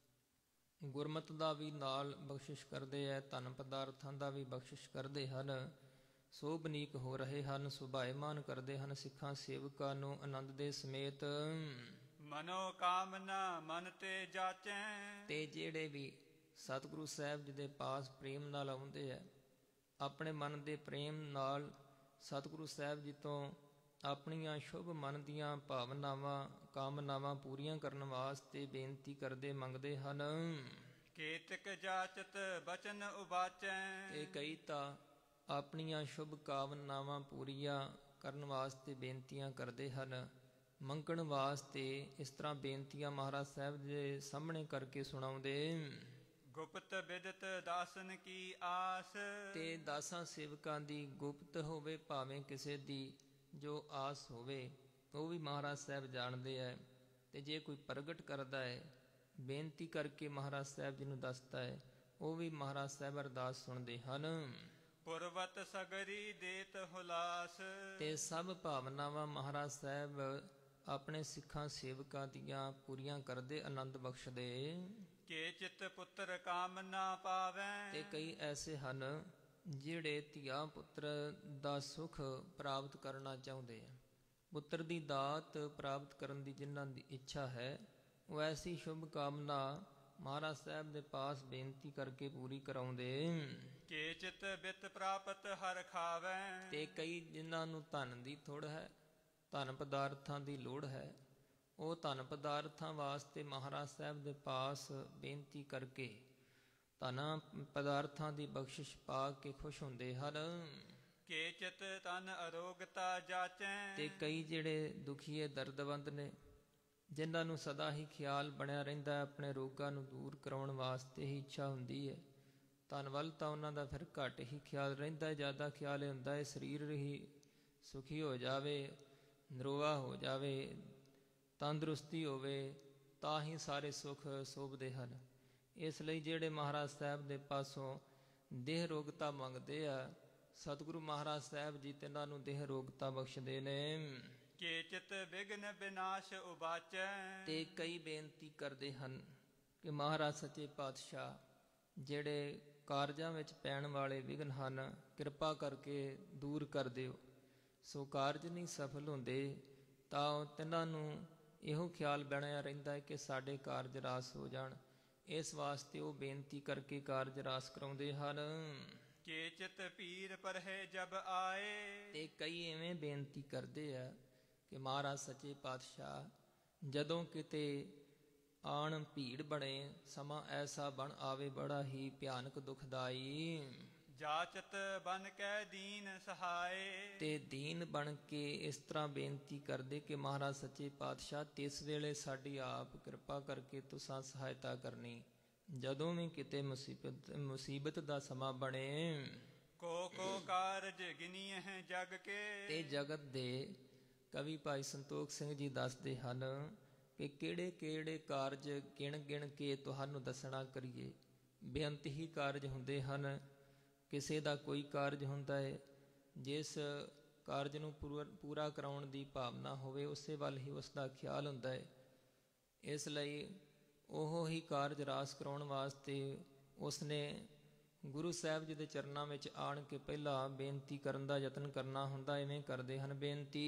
ਗੁਰਮਤਿ ਦਾ ਵੀ ਨਾਲ ਬਖਸ਼ਿਸ਼ ਕਰਦੇ ਹੈ, ਧਨ ਪਦਾਰਥਾਂ ਦਾ ਵੀ ਬਖਸ਼ਿਸ਼ ਕਰਦੇ ਹਨ, ਸੋਭਨੀਕ ਹੋ ਰਹੇ ਹਨ, ਸੁਭਾਇਮਾਨ ਕਰਦੇ ਹਨ ਸਿੱਖਾਂ ਸੇਵਕਾਂ ਨੂੰ ਆਨੰਦ ਦੇ ਸਮੇਤ। ਮਨੋ ਕਾਮਨਾ ਮਨ ਤੇ ਜਾਚੈ। ਤੇ ਜਿਹੜੇ ਵੀ ਸਤਿਗੁਰੂ ਸਾਹਿਬ ਜੀ ਦੇ ਪਾਸ ਪ੍ਰੇਮ ਨਾਲ ਆਉਂਦੇ ਹੈ, ਆਪਣੇ ਮਨ ਦੇ ਪ੍ਰੇਮ ਨਾਲ ਸਤਿਗੁਰੂ ਸਾਹਿਬ ਜੀ ਤੋਂ ਆਪਣੀਆਂ ਸ਼ੁਭ ਮਨ ਦੀਆਂ ਭਾਵਨਾਵਾਂ ਕਾਮਨਾਵਾਂ ਪੂਰੀਆਂ ਕਰਨ ਵਾਸਤੇ ਬੇਨਤੀ ਕਰਦੇ ਮੰਗਦੇ ਹਨ। ਕੇਤਕ ਜਾਚਤ ਬਚਨ ਉਬਾਚੈ। ਤੇ ਕਈ ਤਾਂ ਆਪਣੀਆਂ ਸ਼ੁਭ ਕਾਮਨਾਵਾਂ ਪੂਰੀਆਂ ਕਰਨ ਵਾਸਤੇ ਬੇਨਤੀਆਂ ਕਰਦੇ ਹਨ, ਮੰਗਣ ਵਾਸਤੇ ਇਸ ਤਰ੍ਹਾਂ ਬੇਨਤੀਆਂ ਮਹਾਰਾਜ ਸਾਹਿਬ ਦੇ ਸਾਹਮਣੇ ਕਰਕੇ ਸੁਣਾਉਂਦੇ। ਗੁਪਤ ਬਿਦਤ ਦਾਸਨ ਕੀ ਆਸ। ਤੇ ਦਾਸਾਂ ਸੇਵਕਾਂ ਦੀ ਗੁਪਤ ਹੋਵੇ ਭਾਵੇਂ ਕਿਸੇ ਦੀ ਜੋ ਆਸ ਹੋਵੇ, ਉਹ ਵੀ ਮਹਾਰਾਜ ਸਾਹਿਬ ਜਾਣਦੇ ਹੈ। ਤੇ ਜੇ ਕੋਈ ਪ੍ਰਗਟ ਕਰਦਾ ਹੈ, ਬੇਨਤੀ ਕਰਕੇ ਮਹਾਰਾਜ ਸਾਹਿਬ ਜੀ ਨੂੰ ਦੱਸਦਾ ਹੈ, ਉਹ ਵੀ ਮਹਾਰਾਜ ਸਾਹਿਬ ਅਰਦਾਸ ਸੁਣਦੇ ਹਨ। ਪੁਰਵਤ ਸਗਰੀ ਦੇਤ ਹੁਲਾਸ। ਤੇ ਸਭ ਭਾਵਨਾਵਾਂ ਮਹਾਰਾਜ ਸਾਹਿਬ ਆਪਣੇ ਸਿੱਖਾਂ ਸੇਵਕਾਂ ਦੀਆਂ ਪੂਰੀਆਂ ਕਰਦੇ, ਆਨੰਦ ਬਖਸ਼ਦੇ। ਕੇ ਚਿਤ ਪੁੱਤਰ ਕਾਮ ਨਾ ਪਾਵੈ। ਤੇ ਕਈ ਐਸੇ ਹਨ ਜਿਹੜੇ ਧੀਆਂ ਪੁੱਤਰ ਦਾ ਸੁਖ ਪ੍ਰਾਪਤ ਕਰਨਾ ਚਾਹੁੰਦੇ ਆ, ਪੁੱਤਰ ਦੀ ਦਾਤ ਪ੍ਰਾਪਤ ਕਰਨ ਦੀ ਜਿਨ੍ਹਾਂ ਦੀ ਇੱਛਾ ਹੈ, ਉਹ ਐਸੀ ਸ਼ੁਭ ਕਾਮਨਾ ਮਹਾਰਾਜ ਸਾਹਿਬ ਦੇ ਪਾਸ ਬੇਨਤੀ ਕਰਕੇ ਪੂਰੀ ਕਰਾਉਂਦੇ। ਕੇ ਚਿਤ ਬਿਤ ਪ੍ਰਾਪਤ ਹਰ ਖਾਵੈ। ਤੇ ਕਈ ਜਿਨ੍ਹਾਂ ਨੂੰ ਧਨ ਦੀ ਥੋੜ ਹੈ, ਧਨ ਪਦਾਰਥਾਂ ਦੀ ਲੋੜ ਹੈ, ਉਹ ਧਨ ਪਦਾਰਥਾਂ ਵਾਸਤੇ ਮਹਾਰਾਜ ਸਾਹਿਬ ਦੇ ਪਾਸ ਬੇਨਤੀ ਕਰਕੇ ਧਨਾਂ ਪਦਾਰਥਾਂ ਦੀ ਬਖਸ਼ਿਸ਼ ਪਾ ਕੇ ਖੁਸ਼ ਹੁੰਦੇ ਹਨ। ਕੇ ਚਿਤ ਤਨ ਅਰੋਗਤਾ ਜਾਚੈ, ਤੇ ਕਈ ਜਿਹੜੇ ਦੁਖੀਏ ਦਰਦਵੰਦ ਨੇ, ਜਿਨ੍ਹਾਂ ਨੂੰ ਸਦਾ ਹੀ ਖਿਆਲ ਬਣਿਆ ਰਹਿੰਦਾ ਹੈ, ਆਪਣੇ ਰੋਗਾਂ ਨੂੰ ਦੂਰ ਕਰਾਉਣ ਵਾਸਤੇ ਹੀ ਇੱਛਾ ਹੁੰਦੀ ਹੈ। ਧਨ ਵੱਲ ਤਾਂ ਉਹਨਾਂ ਦਾ ਫਿਰ ਘੱਟ ਹੀ ਖਿਆਲ ਰਹਿੰਦਾ, ਜ਼ਿਆਦਾ ਖਿਆਲ ਇਹ ਹੁੰਦਾ ਹੈ ਸਰੀਰ ਹੀ ਸੁਖੀ ਹੋ ਜਾਵੇ, ਨਰੋਆ ਹੋ ਜਾਵੇ, ਤੰਦਰੁਸਤੀ ਹੋਵੇ, ਤਾਂ ਹੀ ਸਾਰੇ ਸੁੱਖ ਸੋਭਦੇ ਹਨ। ਇਸ ਲਈ ਜਿਹੜੇ ਮਹਾਰਾਜ ਸਾਹਿਬ ਦੇ ਪਾਸੋਂ ਦੇਹ ਰੋਗਤਾ ਮੰਗਦੇ ਆ, ਸਤਿਗੁਰੂ ਮਹਾਰਾਜ ਸਾਹਿਬ ਜੀ ਤਿੰਨਾਂ ਨੂੰ ਦੇਹ ਰੋਗਤਾ ਬਖਸ਼ਦੇ ਨੇ। ਕੇ ਚਿਤ ਵਿਘਨ ਵਿਨਾਸ਼ ਉਬਾਚੈ, ਤੇ ਕਈ ਬੇਨਤੀ ਕਰਦੇ ਹਨ ਕਿ ਮਹਾਰਾਜ ਸੱਚੇ ਪਾਤਸ਼ਾਹ, ਜਿਹੜੇ ਕਾਰਜਾਂ ਵਿੱਚ ਪੈਣ ਵਾਲੇ ਵਿਘਨ ਹਨ, ਕਿਰਪਾ ਕਰਕੇ ਦੂਰ ਕਰ ਦਿਓ। ਸੋ ਕਾਰਜ ਨਹੀਂ ਸਫਲ ਹੁੰਦੇ ਤਾਂ ਤਿੰਨਾਂ ਨੂੰ ਇਹੋ ਖਿਆਲ ਬਣਿਆ ਰਹਿੰਦਾ ਹੈ ਕਿ ਸਾਡੇ ਕਾਰਜ ਰਾਸ ਹੋ ਜਾਣ। ਇਸ ਵਾਸਤੇ ਉਹ ਬੇਨਤੀ ਕਰਕੇ ਕਾਰਜ ਰਾਸ ਕਰਾਉਂਦੇ ਹਨ। ਕੇ ਚਿਤ ਪੀਰ ਪਰਹਿ ਜਬ ਆਏ, ਤੇ ਕਈ ਐਵੇਂ ਬੇਨਤੀ ਕਰਦੇ ਆ ਕਿ ਮਹਾਰਾਜ ਸੱਚੇ ਪਾਤਸ਼ਾਹ, ਜਦੋਂ ਕਿਤੇ ਆਣ ਭੀੜ ਬਣੇ, ਸਮਾਂ ਐਸਾ ਬਣ ਆਵੇ ਬੜਾ ਹੀ ਭਿਆਨਕ ਦੁਖਦਾਈ, ਜਾਚਤ ਬਨ ਕੈ ਦੀਨ ਸਹਾਏ। ਤੇ ਦੀਨ ਬਣ ਕੇ ਇਸ ਤਰ੍ਹਾਂ ਬੇਨਤੀ ਕਰਦੇ ਕਿ ਮਹਾਰਾਜ ਸੱਚੇ ਪਾਤਸ਼ਾਹ, ਤਿਸ ਵੇਲੇ ਸਾਡੀ ਆਪ ਕਿਰਪਾ ਕਰਕੇ ਤੁਸਾਂ ਸਹਾਇਤਾ ਕਰਨੀ। ਜਦੋਂ ਵੀ ਕਿਤੇ ਮੁਸੀਬਤ ਮੁਸੀਬਤ ਦਾ ਸਮਾਂ ਬਣੇ, ਕੋ ਕੋ ਕਾਰਜ ਗਿਨੀਐ ਹੈ ਜਗ ਕੇ, ਤੇ ਜਗਤ ਦੇ ਕਵੀ ਭਾਈ ਸੰਤੋਖ ਸਿੰਘ ਜੀ ਦੱਸਦੇ ਹਨ ਕਿ ਕਿਹੜੇ ਕਿਹੜੇ ਕਾਰਜ ਗਿਣ ਗਿਣ ਕੇ ਤੁਹਾਨੂੰ ਦੱਸਣਾ ਕਰੀਏ। ਬੇਅੰਤ ਹੀ ਕਾਰਜ ਹੁੰਦੇ ਹਨ। ਕਿਸੇ ਦਾ ਕੋਈ ਕਾਰਜ ਹੁੰਦਾ ਹੈ, ਜਿਸ ਕਾਰਜ ਨੂੰ ਪੂਰਾ ਪੂਰਾ ਕਰਾਉਣ ਦੀ ਭਾਵਨਾ ਹੋਵੇ, ਉਸੇ ਵੱਲ ਹੀ ਉਸ ਦਾ ਖਿਆਲ ਹੁੰਦਾ ਹੈ। ਇਸ ਲਈ ਉਹ ਹੀ ਕਾਰਜ ਰਾਸ ਕਰਾਉਣ ਵਾਸਤੇ ਉਸਨੇ ਗੁਰੂ ਸਾਹਿਬ ਜੀ ਦੇ ਚਰਨਾਂ ਵਿੱਚ ਆਣ ਕੇ ਪਹਿਲਾਂ ਬੇਨਤੀ ਕਰਨ ਦਾ ਯਤਨ ਕਰਨਾ ਹੁੰਦਾ। ਇਵੇਂ ਕਰਦੇ ਹਨ ਬੇਨਤੀ,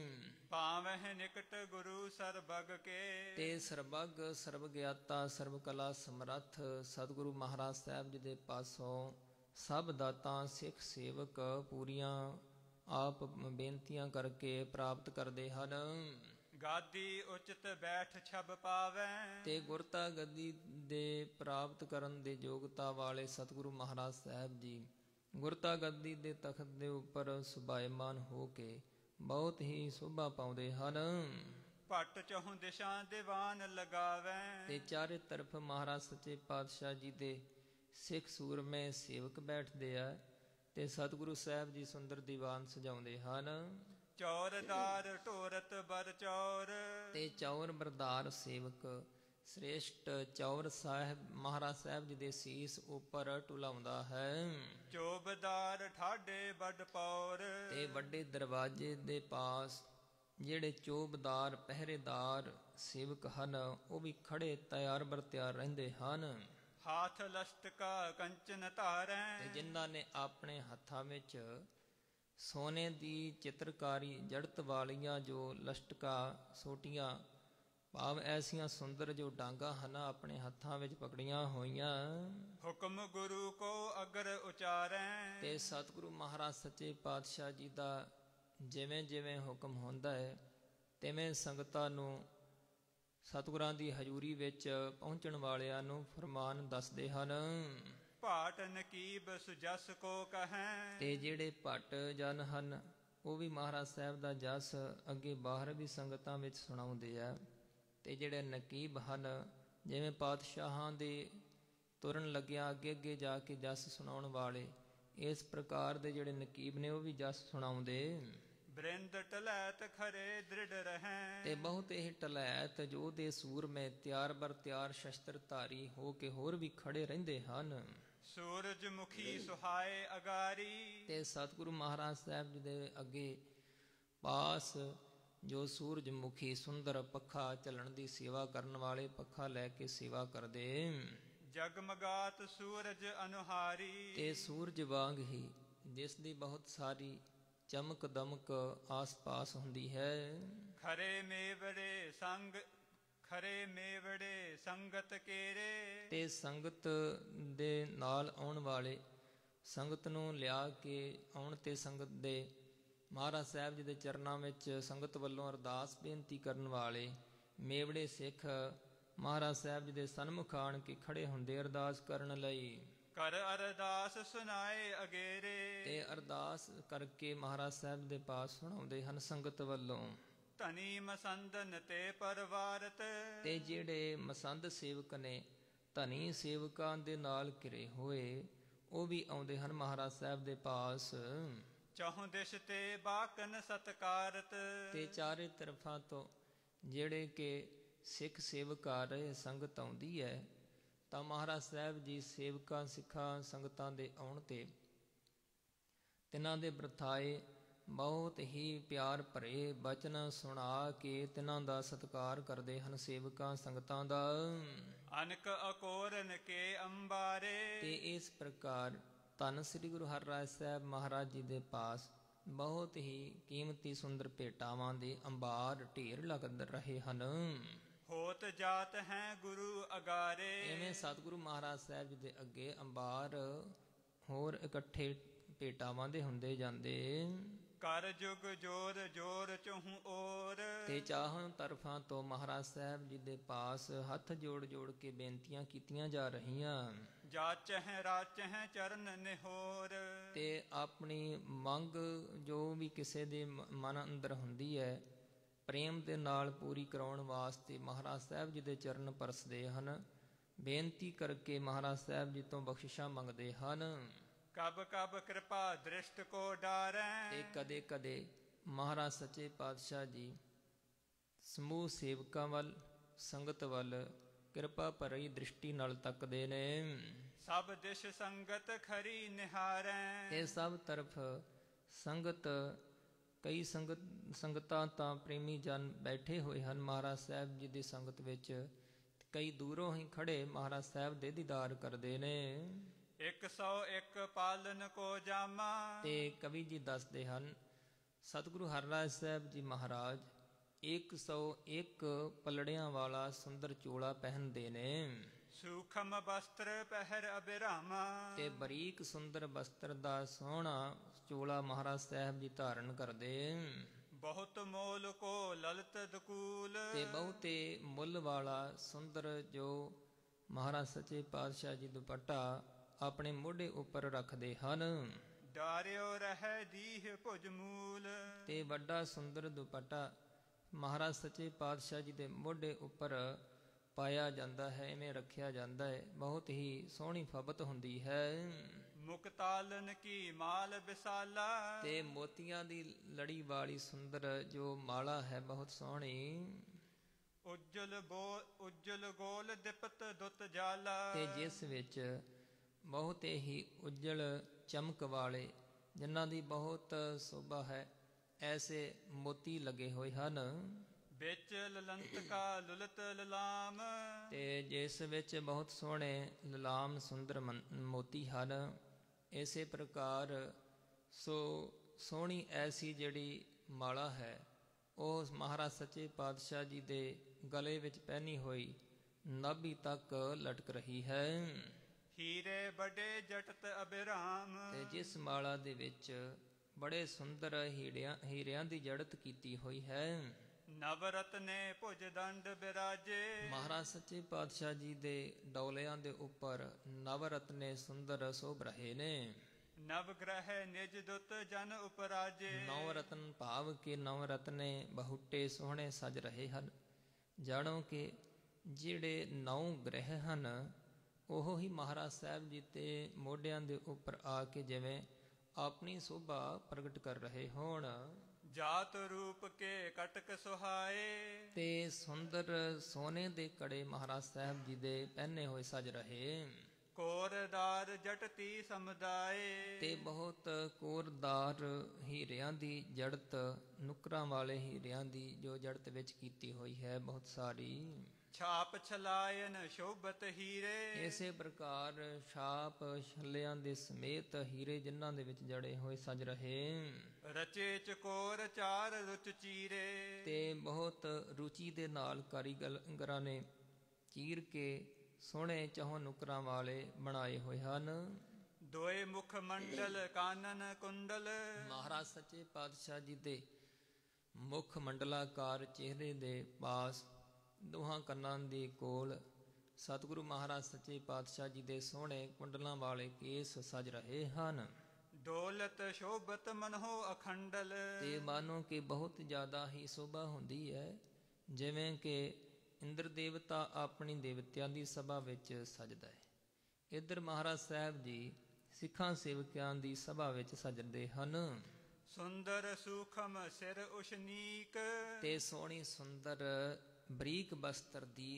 ਪਾਵਹਿ ਨਿਕਟ ਗੁਰੂ ਸਰਬਗ ਕੇ, ਤੇ ਸਰਬਗ ਸਰਬ ਗਿਆਤਾ ਸਰਬ ਕਲਾ ਸਮਰੱਥ ਸਤਿਗੁਰੂ ਮਹਾਰਾਜ ਸਾਹਿਬ ਜੀ ਦੇ ਪਾਸੋਂ ਸਭ ਦਾਤਾਂ ਸਿੱਖ ਸੇਵਕ ਪੂਰੀਆਂ ਆਪ ਬੇਨਤੀਆਂ ਕਰਕੇ ਪ੍ਰਾਪਤ ਕਰਦੇ ਹਨ। ਗਾਦੀ ਉਚਿਤ ਬੈਠ ਛਬ ਪਾਵੈ, ਤੇ ਗੁਰਤਾ ਗੱਦੀ ਦੇ ਪ੍ਰਾਪਤ ਕਰਨ ਦੇ ਯੋਗਤਾ ਵਾਲੇ ਸਤਿਗੁਰੂ ਮਹਾਰਾਜ ਸਾਹਿਬ ਜੀ ਗੁਰਤਾ ਗੱਦੀ ਦੇ ਤਖਤ ਦੇ ਉੱਪਰ ਸੁਭਾਇਮਾਨ ਹੋ ਕੇ ਬਹੁਤ ਹੀ ਸ਼ੋਭਾ ਪਾਉਂਦੇ ਹਨ। ਪੱਟ ਚਹੁ ਦਿਸ਼ਾ ਦੀਵਾਨ ਲਗਾਵੈ, ਤੇ ਚਾਰੇ ਤਰਫ ਮਹਾਰਾਜ ਸੱਚੇ ਪਾਤਸ਼ਾਹ ਜੀ ਦੇ ਸਿੱਖ ਸੂਰਮੇ ਸੇਵਕ ਬੈਠਦੇ ਆ, ਤੇ ਸਤਿਗੁਰੂ ਸਾਹਿਬ ਜੀ ਸੁੰਦਰ ਦੀਵਾਨ ਸਜਾਉਂਦੇ ਹਨ। ਚੌਰਦਾਰ ਢੋਰਤ ਬਰ ਚੌਰ, ਤੇ ਚੌਰ ਬਰਦਾਰ ਸੇਵਕ ਸ੍ਰੇਸ਼ਟ ਚੌਰ ਸਾਹਿਬ ਮਹਾਰਾਜ ਸਾਹਿਬ ਜੀ ਦੇ ਸੀਸ ਉੱਪਰ ਟੁਲਾਉਂਦਾ ਹੈ। ਚੋਬਦਾਰ ਠਾਡੇ ਵੱਡ ਪੌਰ, ਤੇ ਵੱਡੇ ਦਰਵਾਜ਼ੇ ਦੇ ਪਾਸ ਜਿਹੜੇ ਚੋਬਦਾਰ ਪਹਿਰੇਦਾਰ ਸੇਵਕ ਹਨ, ਉਹ ਵੀ ਖੜੇ ਤਿਆਰ ਬਰ ਤਿਆਰ ਰਹਿੰਦੇ ਹਨ। ਹਾਥ ਲਸ਼ਟਕਾ ਕੰਚਨ ਧਾਰੈ, ਤੇ ਜਿਨ੍ਹਾਂ ਨੇ ਆਪਣੇ ਹੱਥਾਂ ਵਿੱਚ ਸੋਨੇ ਦੀ ਚਿੱਤਰਕਾਰੀ ਜੜਤ ਵਾਲੀਆਂ ਜੋ ਲਸ਼ਟਕਾ ਸੋਟੀਆਂ ਭਾਵ ਐਸੀਆਂ ਸੁੰਦਰ ਜੋ ਡਾਂਗਾਂ ਹਨ, ਆਪਣੇ ਹੱਥਾਂ ਵਿੱਚ ਪਕੜੀਆਂ ਹੋਈਆਂ। ਹੁਕਮ ਗੁਰੂ ਕੋ ਅਗਰ ਉਚਾਰੈ, ਤੇ ਸਤਿਗੁਰੂ ਮਹਾਰਾਜ ਸੱਚੇ ਪਾਤਸ਼ਾਹ ਜੀ ਦਾ ਜਿਵੇਂ ਜਿਵੇਂ ਹੁਕਮ ਹੁੰਦਾ ਹੈ, ਤਿਵੇਂ ਸੰਗਤਾਂ ਨੂੰ ਸਤਿਗੁਰਾਂ ਦੀ ਹਜ਼ੂਰੀ ਵਿੱਚ ਪਹੁੰਚਣ ਵਾਲਿਆਂ ਨੂੰ ਫਰਮਾਨ ਦੱਸਦੇ ਹਨ। ਭਾਟ ਨਕੀਬ ਸੁਜਸ ਕੋ ਕਹੈ, ਤੇ ਜਿਹੜੇ ਭੱਟ ਜਨ ਹਨ, ਉਹ ਵੀ ਮਹਾਰਾਜ ਸਾਹਿਬ ਦਾ ਜਸ ਅੱਗੇ ਬਾਹਰ ਵੀ ਸੰਗਤਾਂ ਵਿੱਚ ਸੁਣਾਉਂਦੇ ਆ। ਤੇ ਜਿਹੜੇ ਨਕੀਬ ਹਨ, ਜਿਵੇਂ ਪਾਤਸ਼ਾਹਾਂ ਦੇ ਤੁਰਨ ਲੱਗਿਆ ਅੱਗੇ ਅੱਗੇ ਜਾ ਕੇ ਜਸ ਸੁਣਾਉਣ ਵਾਲੇ, ਇਸ ਪ੍ਰਕਾਰ ਦੇ ਜਿਹੜੇ ਨਕੀਬ ਨੇ ਉਹ ਵੀ ਜਸ ਸੁਣਾਉਂਦੇ। ਬ੍ਰਿੰਦ ਟਲੈਤ ਖਰੇ ਦ੍ਰਿੜ ਰਹੈ, ਤੇ ਬਹੁਤ ਇਹ ਟਲੈਤ ਜੋ ਦੇ ਸੂਰਮੇ ਤਿਆਰ ਬਰ ਤਿਆਰ ਸ਼ਸਤਰ ਧਾਰੀ ਹੋ ਕੇ ਹੋਰ ਵੀ ਖੜੇ ਰਹਿੰਦੇ ਹਨ। ਸੂਰਜ ਮੁਖੀ ਸੁਹਾਏ ਅਗਾਰੀ, ਤੇ ਸਤਿਗੁਰੂ ਮਹਾਰਾਜ ਸਾਹਿਬ ਜੀ ਦੇ ਅੱਗੇ ਪਾਸ ਜੋ ਸੂਰਜ ਮੁਖੀ ਸੁੰਦਰ ਪੱਖਾ ਝੱਲਣ ਦੀ ਸੇਵਾ ਕਰਨ ਵਾਲੇ ਪੱਖਾ ਲੈ ਕੇ ਸੇਵਾ ਕਰਦੇ। ਜਗਮਗਾਤ ਸੂਰਜ ਅਨੁਹਾਰੀ, ਤੇ ਸੂਰਜ ਵਾਂਗ ਹੀ ਜਿਸ ਦੀ ਬਹੁਤ ਸਾਰੀ ਚਮਕ ਦਮਕ ਆਸ ਪਾਸ ਹੁੰਦੀ ਹੈ। ਖਰੇ ਮੇਵੜੇ ਸੰਗ ਖਰੇ ਮੇਵੜੇ ਸੰਗਤ ਕੇਰੇ, ਤੇ ਸੰਗਤ ਦੇ ਨਾਲ ਆਉਣ ਵਾਲੇ, ਸੰਗਤ ਨੂੰ ਲਿਆ ਕੇ ਆਉਣ ਤੇ ਸੰਗਤ ਦੇ ਮਹਾਰਾਜ ਸਾਹਿਬ ਜੀ ਦੇ ਚਰਨਾਂ ਵਿੱਚ ਸੰਗਤ ਵੱਲੋਂ ਅਰਦਾਸ ਬੇਨਤੀ ਕਰਨ ਵਾਲੇ ਮੇਵੜੇ ਸਿੱਖ ਮਹਾਰਾਜ ਸਾਹਿਬ ਜੀ ਦੇ ਸਨਮੁਖ ਆਣ ਕੇ ਖੜੇ ਹੁੰਦੇ ਅਰਦਾਸ ਕਰਨ ਲਈ। ਕਰ ਅਰਦਾਸ ਸੁਨਾਏ ਅਗੇਰੇ। ਤੇ ਅਰਦਾਸ ਕਰਕੇ ਮਹਾਰਾਜ ਸਾਹਿਬ ਦੇ ਪਾਸ ਸੁਣਾਉਂਦੇ ਹਨ ਸੰਗਤ ਵੱਲੋਂ। ਧਨੀ ਮਸੰਦਨ ਤੇ ਪਰਵਾਰਤ। ਤੇ ਜਿਹੜੇ ਮਸੰਦ ਸੇਵਕ ਨੇ, ਧਨੀ ਸੇਵਕਾਂ ਦੇ ਨਾਲ ਘਿਰੇ ਹੋਏ, ਉਹ ਵੀ ਆਉਂਦੇ ਹਨ ਮਹਾਰਾਜ ਸਾਹਿਬ ਦੇ ਪਾਸ। ਚਹੁ ਦਿਸ਼ ਤੇ ਬਾਕਨ ਸਤਕਾਰਤ। ਤੇ ਚਾਰੇ ਤਰਫਾਂ ਤੋਂ ਜਿਹੜੇ ਕਿ ਸਿੱਖ ਸੇਵਕ ਆ ਰਹੇ ਸੰਗਤ ਆਉਂਦੀ ਹੈ, ਤਾਂ ਮਹਾਰਾਜ ਸਾਹਿਬ ਜੀ ਸੇਵਕਾਂ ਸਿੱਖਾਂ ਸੰਗਤਾਂ ਦੇ ਆਉਣ ਤੇ ਤਿਨਾਂ ਦੇ ਬਰਥਾਏ ਬਹੁਤ ਹੀ ਪਿਆਰ ਭਰੇ ਬਚਨ ਸੁਣਾ ਕੇ ਤਿਨਾਂ ਦਾ ਸਤਿਕਾਰ ਕਰਦੇ ਹਨ ਸੇਵਕਾਂ ਸੰਗਤਾਂ ਦਾ। ਅਨਕ ਅਕੋਰਨ ਕੇ ਅੰਬਾਰੇ। ਤੇ ਇਸ ਪ੍ਰਕਾਰ ਧੰਨ ਸ੍ਰੀ ਗੁਰੂ ਹਰਿਰਾਏ ਸਾਹਿਬ ਮਹਾਰਾਜ ਜੀ ਦੇ ਪਾਸ ਬਹੁਤ ਹੀ ਕੀਮਤੀ ਸੁੰਦਰ ਭੇਟਾਵਾਂ ਦੇ ਅੰਬਾਰ ਢੇਰ ਲੱਗ ਰਹੇ ਹਨ। ਹੋਤ ਜਾਤ ਹੈ ਗੁਰੂ ਅਗਾਰੇ। ਐਵੇਂ ਸਤਿਗੁਰੂ ਮਹਾਰਾਜ ਸਾਹਿਬ ਜੀ ਦੇ ਅੱਗੇ ਅੰਬਾਰ ਹੋਰ ਇਕੱਠੇ ਭੇਟਾਵਾਂ ਦੇ ਹੁੰਦੇ ਜਾਂਦੇ। ਕਰ ਜੁਗ ਜੋਰ ਜੋਰ ਚਹੁ ਔਰ। ਤੇ ਚਾਹੋਂ ਤਰਫਾਂ ਤੋਂ ਮਹਾਰਾਜ ਸਾਹਿਬ ਜੀ ਦੇ ਪਾਸ ਹੱਥ ਜੋੜ ਜੋੜ ਕੇ ਬੇਨਤੀਆਂ ਕੀਤੀਆਂ ਜਾ ਰਹੀਆਂ। ਜਾਚਹਿ ਰਾਚਹਿ ਚਰਨ ਨਿਹੋਰ। ਤੇ ਆਪਣੀ ਮੰਗ ਜੋ ਵੀ ਕਿਸੇ ਦੇ ਮਨ ਅੰਦਰ ਹੁੰਦੀ ਹੈ, ਪ੍ਰੇਮ ਦੇ ਨਾਲ ਪੂਰੀ ਕਰਾਉਣ ਵਾਸਤੇ ਮਹਾਰਾਜ ਸਾਹਿਬ ਜੀ ਦੇ ਚਰਨ ਪਰਸਦੇ ਹਨ। ਬੇਨਤੀ ਕਰਕੇ ਮਹਾਰਾਜ ਸਾਹਿਬ ਜੀ ਤੋਂ ਬਖਸ਼ਿਸ਼ਾਂ ਮੰਗਦੇ ਹਨ। ਕਬ ਕਬ ਕਿਰਪਾ ਦ੍ਰਿਸ਼ਟ ਕੋ ਡਾਰੈ। ਤੇ ਕਦੇ ਕਦੇ ਮਹਾਰਾਜ ਸੱਚੇ ਪਾਤਸ਼ਾਹ ਜੀ ਸਮੂਹ ਸੇਵਕਾਂ ਵੱਲ, ਸੰਗਤ ਵੱਲ ਕਿਰਪਾ ਭਰੀ ਦ੍ਰਿਸ਼ਟੀ ਨਾਲ ਤੱਕਦੇ ਨੇ। ਸਭ ਦਿਸ਼ ਸੰਗਤ ਖਰੀ ਨਿਹਾਰੈ। ਇਹ ਸਭ ਤਰਫ ਸੰਗਤ, ਕਈ ਸੰਗਤ ਸੰਗਤਾਂ ਤਾਂ ਪ੍ਰੇਮੀ ਜਨ ਬੈਠੇ ਹੋਏ ਹਨ ਮਹਾਰਾਜ ਸਾਹਿਬ ਜੀ ਦੀ ਸੰਗਤ ਵਿੱਚ। ਕਈ ਦੂਰੋਂ ਹੀ ਖੜੇ ਮਹਾਰਾਜ ਸਾਹਿਬ ਦੇ ਦੀਦਾਰ ਕਰਦੇ ਨੇ। ਇੱਕ ਸੌ ਇੱਕ ਪਾਲਨ ਕੋ ਜਾਮਾ। ਤੇ ਕਵੀ ਜੀ ਦੱਸਦੇ ਹਨ ਸਤਿਗੁਰੂ ਹਰਿਰਾਏ ਸਾਹਿਬ ਜੀ ਮਹਾਰਾਜ ਇੱਕ ਸੌ ਇੱਕ ਪਲੜਿਆਂ ਵਾਲਾ ਸੁੰਦਰ ਚੋਲਾ ਪਹਿਨਦੇ ਨੇ। ਸੂਖਮ ਬਸਤਰ ਪਹਿਰ ਅਬਿਰਾਮਾ। ਤੇ ਬਰੀਕ ਸੁੰਦਰ ਬਸਤਰ ਦਾ ਸੋਹਣਾ ਚੋਲਾ ਮਹਾਰਾਜ ਸਾਹਿਬ ਜੀ ਧਾਰਨ ਕਰਦੇ। ਬਹੁਤ ਮੋਲ ਕੋ ਲਲਤ ਦਕੂਲ। ਤੇ ਬਹੁਤੇ ਮੁੱਲ ਵਾਲਾ ਸੁੰਦਰ ਜੋ ਮਹਾਰਾਜ ਸੱਚੇ ਪਾਤਸ਼ਾਹ ਜੀ ਦੁਪੱਟਾ ਆਪਣੇ ਮੋਢੇ ਉੱਪਰ ਰੱਖਦੇ ਹਨ। ਡਾਰਿਓ ਰਹਿ ਦੀਹ ਭੁਜ ਮੂਲ। ਤੇ ਵੱਡਾ ਸੁੰਦਰ ਦੁਪੱਟਾ ਮਹਾਰਾਜ ਸੱਚੇ ਪਾਤਸ਼ਾਹ ਜੀ ਦੇ ਮੋਢੇ ਉੱਪਰ ਪਾਇਆ ਜਾਂਦਾ ਹੈ, ਐਵੇਂ ਰੱਖਿਆ ਜਾਂਦਾ ਹੈ। ਬਹੁਤ ਹੀ ਸੋਹਣੀ ਫਬਤ ਹੁੰਦੀ ਹੈ। ਮੁਕਤਾਲਨ ਕੀ ਮਾਲ ਵਿਸਾਲਾ। ਤੇ ਮੋਤੀਆਂ ਦੀ ਲੜੀ ਵਾਲੀ ਸੁੰਦਰ ਜੋ ਮਾਲਾ ਹੈ ਬਹੁਤ ਸੋਹਣੀ। ਉਜਲ ਬੋ ਉਜਲ ਗੋਲ ਦਿਪਤ ਦੁੱਤ ਜਾਲਾ। ਤੇ ਜਿਸ ਵਿੱਚ ਬਹੁਤੇ ਹੀ ਉਜਲ ਚਮਕ ਵਾਲੇ, ਜਿਨ੍ਹਾਂ ਦੀ ਬਹੁਤ ਸੋਭਾ ਹੈ, ਐਸੇ ਮੋਤੀ ਲੱਗੇ ਹੋਏ ਹਨ। ਵਿੱਚ ਲਲੰਤ ਕਾ ਲੁਲਤ ਲਲਾਮ। ਤੇ ਜਿਸ ਵਿੱਚ ਬਹੁਤ ਸੋਹਣੇ ਲਲਾਮ ਸੁੰਦਰ ਮੋਤੀ ਹਨ। ਇਸੇ ਪ੍ਰਕਾਰ ਸੋ ਸੋਹਣੀ ਐਸੀ ਜਿਹੜੀ ਮਾਲਾ ਹੈ, ਉਹ ਮਹਾਰਾਜ ਸੱਚੇ ਪਾਤਸ਼ਾਹ ਜੀ ਦੇ ਗਲੇ ਵਿੱਚ ਪਹਿਨੀ ਹੋਈ ਨਾਭੀ ਤੱਕ ਲਟਕ ਰਹੀ ਹੈ। ਹੀਰੇ ਬੜੇ ਜਟਤ ਅਬਿਰਾਮ। ਤੇ ਜਿਸ ਮਾਲਾ ਦੇ ਵਿੱਚ ਬੜੇ ਸੁੰਦਰ ਹੀਰਿਆਂ ਹੀਰਿਆਂ ਦੀ ਜੜਤ ਕੀਤੀ ਹੋਈ ਹੈ। ਨਵਰਤਨੇ ਭੁਜ ਦੰਡ ਬਿਰਾਜੇ। ਮਹਾਰਾਜ ਸੱਚੇ ਪਾਤਸ਼ਾਹ ਜੀ ਦੇ ਡੋਲਿਆਂ ਦੇ ਉੱਪਰ ਨਵਰਤਨੇ ਸੁੰਦਰ ਸੋਭ ਰਹੇ ਨੇ। ਨਵ ਗ੍ਰਹਿ ਨਿਜ ਦੁੱਤ ਜਨ ਉਪਰਾਜੇ। ਨੌ ਰਤਨ ਭਾਵ ਕੇ ਨੌ ਰਤਨੇ ਬਹੁਤੇ ਸੋਹਣੇ ਸਜ ਰਹੇ ਹਨ। ਜਾਣੋ ਕਿ ਜਿਹੜੇ ਨੌ ਗ੍ਰਹਿ ਹਨ, ਉਹ ਹੀ ਮਹਾਰਾਜ ਸਾਹਿਬ ਜੀ ਤੇ ਮੋਢਿਆਂ ਦੇ ਉੱਪਰ ਆ ਕੇ ਜਿਵੇਂ ਆਪਣੀ ਸੋਭਾ ਪ੍ਰਗਟ ਕਰ ਰਹੇ ਹੋਣ। ਜਾਤ ਰੂਪ ਕੇ ਕਟਕ ਸੁਹਾਏ। ਤੇ ਸੁੰਦਰ ਸੋਨੇ ਦੇ ਕੜੇ ਮਹਾਰਾਜ ਸਾਹਿਬ ਜੀ ਦੇ ਪਹਿਨੇ ਹੋਏ ਸਜ ਰਹੇ। ਕੋਰਦਾਰ ਜਟਤੀ ਸਮੁਦਾਏ। ਤੇ ਬਹੁਤ ਕੋਰਦਾਰ ਹੀਰਿਆਂ ਦੀ ਜੜਤ, ਨੁਕਰਾਂ ਵਾਲੇ ਹੀਰਿਆਂ ਦੀ ਜੋ ਜੜਤ ਵਿੱਚ ਕੀਤੀ ਹੋਈ ਹੈ ਬਹੁਤ ਸਾਰੀ। ਛਾਪ ਛਲਾਇਨ ਸ਼ੋਭਤ ਹੀਰੇ। ਇਸੇ ਪ੍ਰਕਾਰ ਛਾਪ ਛੱਲਿਆਂ ਦੇ ਸਮੇਤ ਹੀਰੇ ਜਿਨ੍ਹਾਂ ਦੇ ਵਿੱਚ ਜੜੇ ਹੋਏ ਸਜ ਰਹੇ। ਰਚੇ ਚਕੋਰ ਚਾਰ ਰੁਚ ਚੀਰੇ। ਤੇ ਬਹੁਤ ਰੁਚੀ ਦੇ ਨਾਲ ਕਾਰੀਗਰਾਂ ਨੇ ਚੀਰ ਕੇ ਸੋਹਣੇ ਚਹੁੰ ਨੁਕਰਾਂ ਵਾਲੇ ਬਣਾਏ ਹੋਏ ਹਨ। ਦੋਏ ਮੁਖ ਮੰਡਲ ਕਾਨਨ ਕੁੰਡਲ। ਮਹਾਰਾਜ ਸੱਚੇ ਪਾਤਸ਼ਾਹ ਜੀ ਦੇ ਮੁਖ ਮੰਡਲਾਕਾਰ ਚਿਹਰੇ ਦੇ ਪਾਸ ਦੋਹਾਂ ਕੰਨਾਂ ਦੇ ਕੋਲ ਸਤਿਗੁਰੂ ਮਹਾਰਾਜ ਸੱਚੇ ਪਾਤਸ਼ਾਹ ਜੀ ਦੇ ਸੋਹਣੇ ਕੁੰਡਲਾਂ ਵਾਲੇ ਕੇਸ ਸਜ ਰਹੇ ਹਨ। ਦੌਲਤ ਸ਼ੋਭਤ ਮਨਹੁ ਅਖੰਡਲ। ਤੇ ਮਾਨੋ ਕਿ ਬਹੁਤ ਜ਼ਿਆਦਾ ਹੀ ਸ਼ੋਭਾ ਹੁੰਦੀ ਹੈ, ਜਿਵੇਂ ਕਿ ਇੰਦਰ ਦੇਵਤਾ ਆਪਣੀ ਦੇਵਤਿਆਂ ਦੀ ਸਭਾ ਵਿੱਚ ਸਜਦਾ ਹੈ। ਇੱਧਰ ਮਹਾਰਾਜ ਸਾਹਿਬ ਜੀ ਸਿੱਖਾਂ ਸੇਵਕਿਆਂ ਦੀ ਸਭਾ ਵਿੱਚ ਸਜਦੇ ਹਨ। ਸੁੰਦਰ ਸੂਖਮ ਸਿਰ ਉਸ਼ਨੀਕ। ਤੇ ਸੋਹਣੀ ਸੁੰਦਰ ਬਰੀਕ ਬਸਤਰ ਦੀ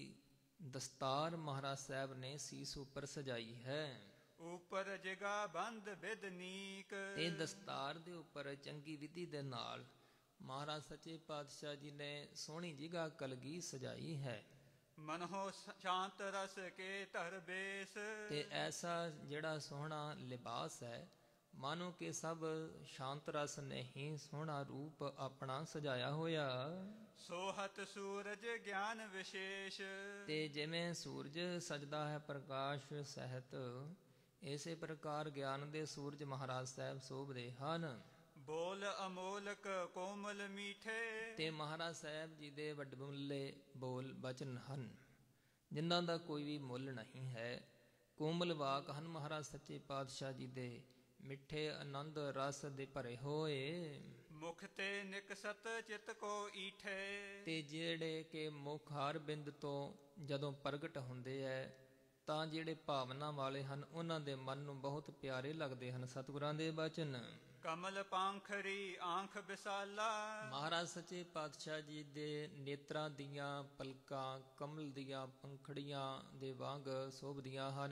ਦਸਤਾਰ ਮਹਾਰਾਜ ਸਾਹਿਬ ਨੇ ਸੀਸ ਉੱਪਰ ਸਜਾਈ ਹੈ। ਉਪਰ ਜਿਗਾ ਬੰਦ ਬਿਦਨੀਕ। ਤੇ ਦਸਤਾਰ ਦੇ ਉੱਪਰ ਚੰਗੀ ਵਿਧੀ ਦੇ ਨਾਲ ਮਹਾਰਾਜ ਸੱਚੇ ਪਾਤਸ਼ਾਹ ਜੀ ਨੇ ਸੋਹਣੀ ਜਿਗਾ ਕਲਗੀ ਸਜਾਈ ਹੈ। ਮਨਹੁ ਸ਼ਾਂਤ ਰਸ ਕੇ ਧਰ ਬੇਸ। ਤੇ ਐਸਾ ਜਿਹੜਾ ਸੋਹਣਾ ਲਿਬਾਸ ਹੈ, ਮਾਨੋ ਕਿ ਸਭ ਸ਼ਾਂਤ ਰਸ ਨੇ ਹੀ ਸੋਹਣਾ ਰੂਪ ਆਪਣਾ ਸਜਾਇਆ ਹੋਇਆ। ਸੋਹਤ ਸੂਰਜ ਗਿਆਨ ਵਿਸ਼ੇਸ਼। ਤੇ ਜਿਵੇਂ ਸੂਰਜ ਸਜਦਾ ਹੈ ਪ੍ਰਕਾਸ਼ ਸਹਿਤ, ਇਸੇ ਪ੍ਰਕਾਰ ਗਿਆਨ ਦੇ ਸੂਰਜ ਮਹਾਰਾਜ ਸਾਹਿਬ ਸ਼ੋਭਦੇ ਹਨ। ਬੋਲ ਅਮੋਲਕ ਕੋਮਲ ਮੀਠੇ। ਤੇ ਮਹਾਰਾਜ ਸਾਹਿਬ ਜੀ ਦੇ ਵੱਡਮੁੱਲੇ ਬੋਲ ਬਚਨ ਹਨ, ਜਿਨ੍ਹਾਂ ਦਾ ਕੋਈ ਵੀ ਮੁੱਲ ਨਹੀਂ ਹੈ। ਕੋਮਲ ਵਾਕ ਹਨ ਮਹਾਰਾਜ ਸੱਚੇ ਪਾਤਸ਼ਾਹ ਜੀ ਦੇ, ਮਿੱਠੇ ਆਨੰਦ ਰਸ ਦੇ ਭਰੇ ਹੋਏ। ਮੁਖ ਤੇ ਨਿਕਸਤ ਚਿਤ ਕੋ ਈਠੇ। ਤੇ ਜਿਹੜੇ ਕਿ ਮੁਖ ਹਰ ਬਿੰਦ ਤੋਂ ਜਦੋਂ ਪ੍ਰਗਟ ਹੁੰਦੇ ਹੈ, ਤਾਂ ਜਿਹੜੇ ਭਾਵਨਾ ਵਾਲੇ ਹਨ ਉਹਨਾਂ ਦੇ ਮਨ ਨੂੰ ਬਹੁਤ ਪਿਆਰੇ ਲੱਗਦੇ ਹਨ ਸਤਿਗੁਰਾਂ ਦੇ ਬਚਨ। ਕਮਲ ਪਾਂਖਰੀ ਆਂਖ ਵਿਸਾਲਾ। ਮਹਾਰਾਜ ਸੱਚੇ ਪਾਤਸ਼ਾਹ ਜੀ ਦੇ ਨੇਤਰਾਂ ਦੀਆਂ ਪਲਕਾਂ ਕਮਲ ਦੀਆਂ ਪੰਖੜੀਆਂ ਦੇ ਵਾਂਗ ਸ਼ੋਭਦੀਆਂ ਹਨ।